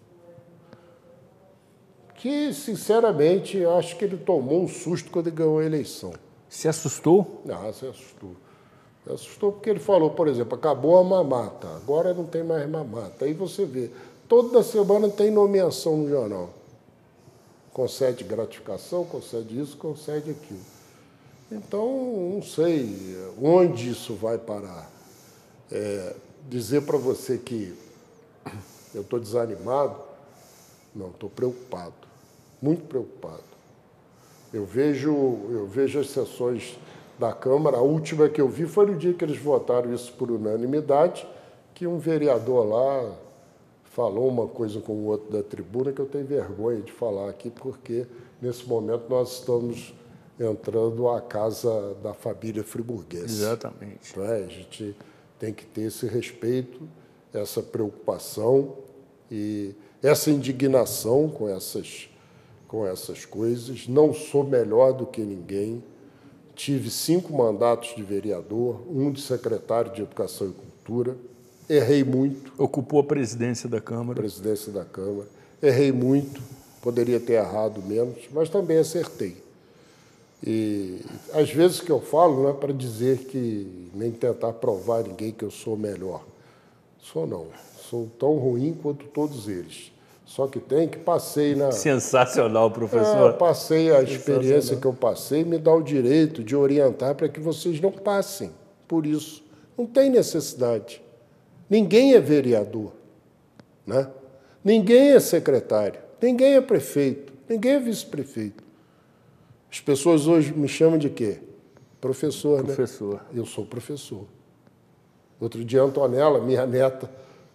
Que, sinceramente, acho que ele tomou um susto quando ele ganhou a eleição. Se assustou? Ah, se assustou. Se assustou porque ele falou, por exemplo, acabou a mamata, agora não tem mais mamata. Aí você vê, toda semana tem nomeação no jornal. Concede gratificação, concede isso, concede aquilo. Então, não sei onde isso vai parar. Dizer para você que eu estou desanimado, não, estou preocupado, muito preocupado. Eu vejo as sessões da Câmara, a última que eu vi foi no dia que eles votaram isso por unanimidade, que um vereador lá falou uma coisa com o outro da tribuna que eu tenho vergonha de falar aqui, porque nesse momento nós estamos entrando à casa da família friburguense. Exatamente. Não é? A gente tem que ter esse respeito, essa preocupação e essa indignação com essas coisas. Não sou melhor do que ninguém. Tive 5 mandatos de vereador, 1 de secretário de Educação e Cultura. Errei muito. Ocupou a presidência da Câmara. Presidência da Câmara. Errei muito, poderia ter errado menos, mas também acertei. E às vezes que eu falo não é para dizer que nem tentar provar a ninguém que eu sou melhor. Sou não. Sou tão ruim quanto todos eles. Só que passei na... Sensacional, professor. Passei a experiência que eu passei, me dá o direito de orientar para que vocês não passem por isso. Não tem necessidade. Ninguém é vereador, né? Ninguém é secretário, ninguém é prefeito, ninguém é vice-prefeito. As pessoas hoje me chamam de quê? Professor, né? Professor. Eu sou professor. Outro dia, a Antonella, minha neta,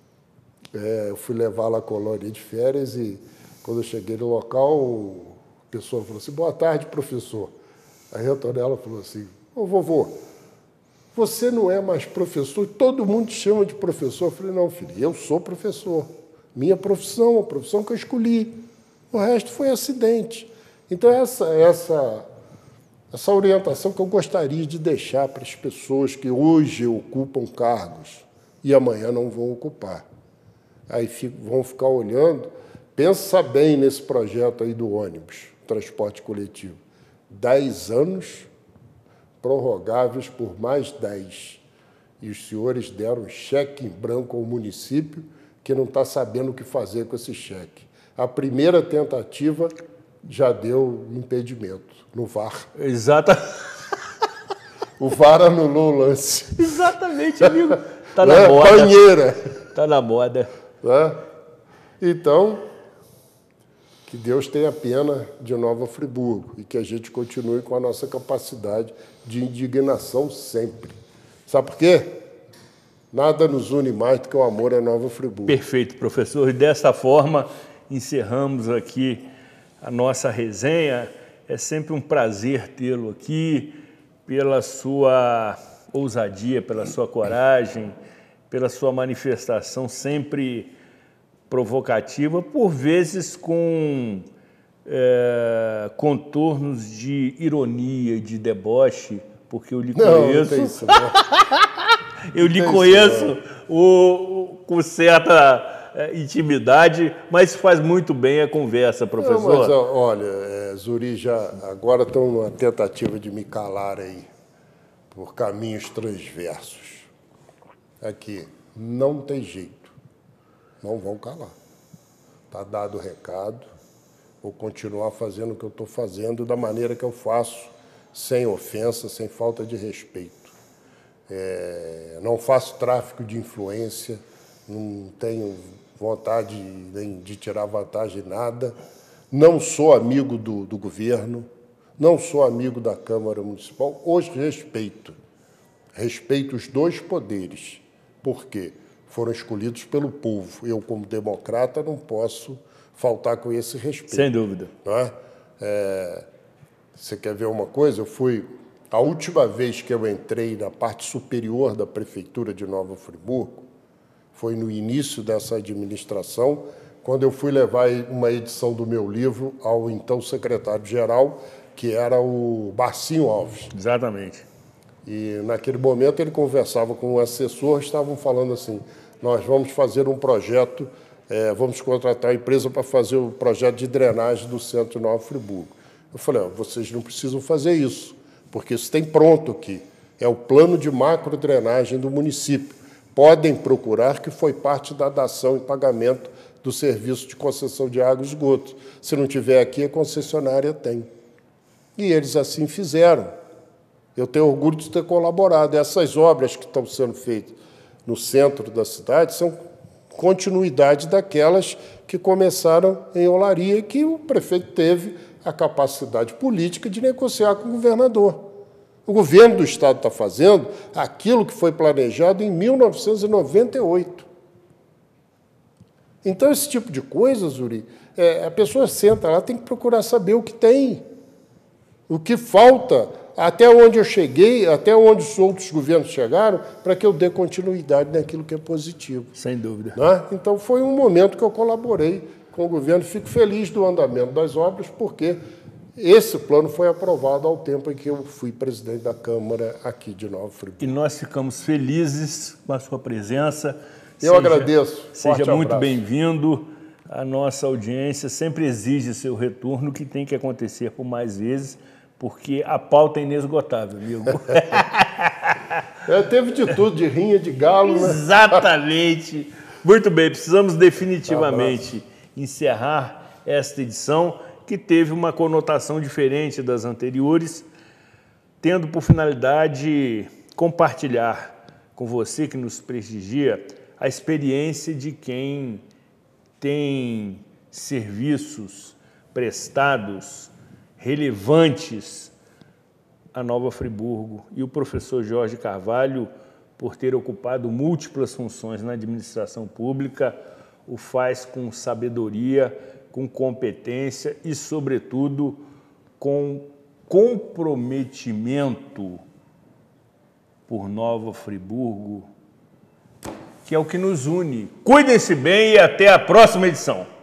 eu fui levá-la à colônia de férias e, quando eu cheguei no local, a pessoa falou assim, boa tarde, professor. Aí a Antonella falou assim, ô vovô, você não é mais professor, todo mundo te chama de professor. Eu falei, não, filho, eu sou professor. Minha profissão, a profissão que eu escolhi. O resto foi acidente. Então, essa orientação que eu gostaria de deixar para as pessoas que hoje ocupam cargos e amanhã não vão ocupar. Aí vão ficar olhando, pensa bem nesse projeto aí do ônibus, transporte coletivo. 10 anos, prorrogáveis por mais 10. E os senhores deram cheque em branco ao município que não está sabendo o que fazer com esse cheque. A primeira tentativa já deu impedimento no VAR. Exato. O VAR anulou o lance. Exatamente, amigo. Está na moda. Banheira. Está na moda. Então, que Deus tenha pena de Nova Friburgo e que a gente continue com a nossa capacidade de indignação sempre. Sabe por quê? Nada nos une mais do que o amor a Nova Friburgo. Perfeito, professor. E dessa forma, encerramos aqui a nossa resenha. É sempre um prazer tê-lo aqui, pela sua ousadia, pela sua coragem, pela sua manifestação sempre provocativa, por vezes com contornos de ironia e de deboche, porque eu lhe conheço. Não tem isso, não. Eu lhe conheço com certa intimidade, mas faz muito bem a conversa, professor. Não, mas, olha, Zuri, agora estão numa tentativa de me calar aí, por caminhos transversos. Aqui, não tem jeito. Não vão calar. Está dado o recado. Vou continuar fazendo o que eu estou fazendo da maneira que eu faço, sem ofensa, sem falta de respeito. Não faço tráfico de influência, não tenho vontade nem de tirar vantagem de nada. Não sou amigo do governo, não sou amigo da Câmara Municipal. Hoje respeito os 2 poderes. Por quê? Foram escolhidos pelo povo. Eu, como democrata, não posso faltar com esse respeito. Sem dúvida. Não é? Você quer ver uma coisa? A última vez que eu entrei na parte superior da Prefeitura de Nova Friburgo foi no início dessa administração, quando eu fui levar uma edição do meu livro ao então secretário-geral, que era o Barcinho Alves. Exatamente. E, naquele momento, ele conversava com o assessor, estavam falando assim, nós vamos fazer um projeto, vamos contratar a empresa para fazer o projeto de drenagem do centro de Nova Friburgo. Eu falei, vocês não precisam fazer isso, porque isso tem pronto aqui. É o plano de macro-drenagem do município. Podem procurar, que foi parte da dação e pagamento do serviço de concessão de água e esgoto. Se não tiver aqui, a concessionária tem. E eles assim fizeram. Eu tenho orgulho de ter colaborado. Essas obras que estão sendo feitas no centro da cidade são continuidade daquelas que começaram em Olaria, que o prefeito teve a capacidade política de negociar com o governador. O O governo do Estado está fazendo aquilo que foi planejado em 1998. Então, esse tipo de coisa, Zuri, a pessoa senta lá, tem que procurar saber o que tem, o que falta, até onde eu cheguei, até onde os outros governos chegaram, para que eu dê continuidade naquilo que é positivo. Sem dúvida. Né? Então, foi um momento que eu colaborei com o governo. Fico feliz do andamento das obras, porque esse plano foi aprovado ao tempo em que eu fui presidente da Câmara aqui de Nova Friburgo. E nós ficamos felizes com a sua presença. Eu agradeço. Seja muito bem-vindo. A nossa audiência sempre exige seu retorno, que tem que acontecer por mais vezes, porque a pauta é inesgotável, amigo. Teve de tudo, de rinha, de galo, né? Exatamente. Muito bem, precisamos definitivamente encerrar esta edição, que teve uma conotação diferente das anteriores, tendo por finalidade compartilhar com você que nos prestigia a experiência de quem tem serviços prestados relevantes a Nova Friburgo, e o professor Jorge Carvalho, por ter ocupado múltiplas funções na administração pública, o faz com sabedoria, com competência e, sobretudo, com comprometimento por Nova Friburgo, que é o que nos une. Cuidem-se bem e até a próxima edição.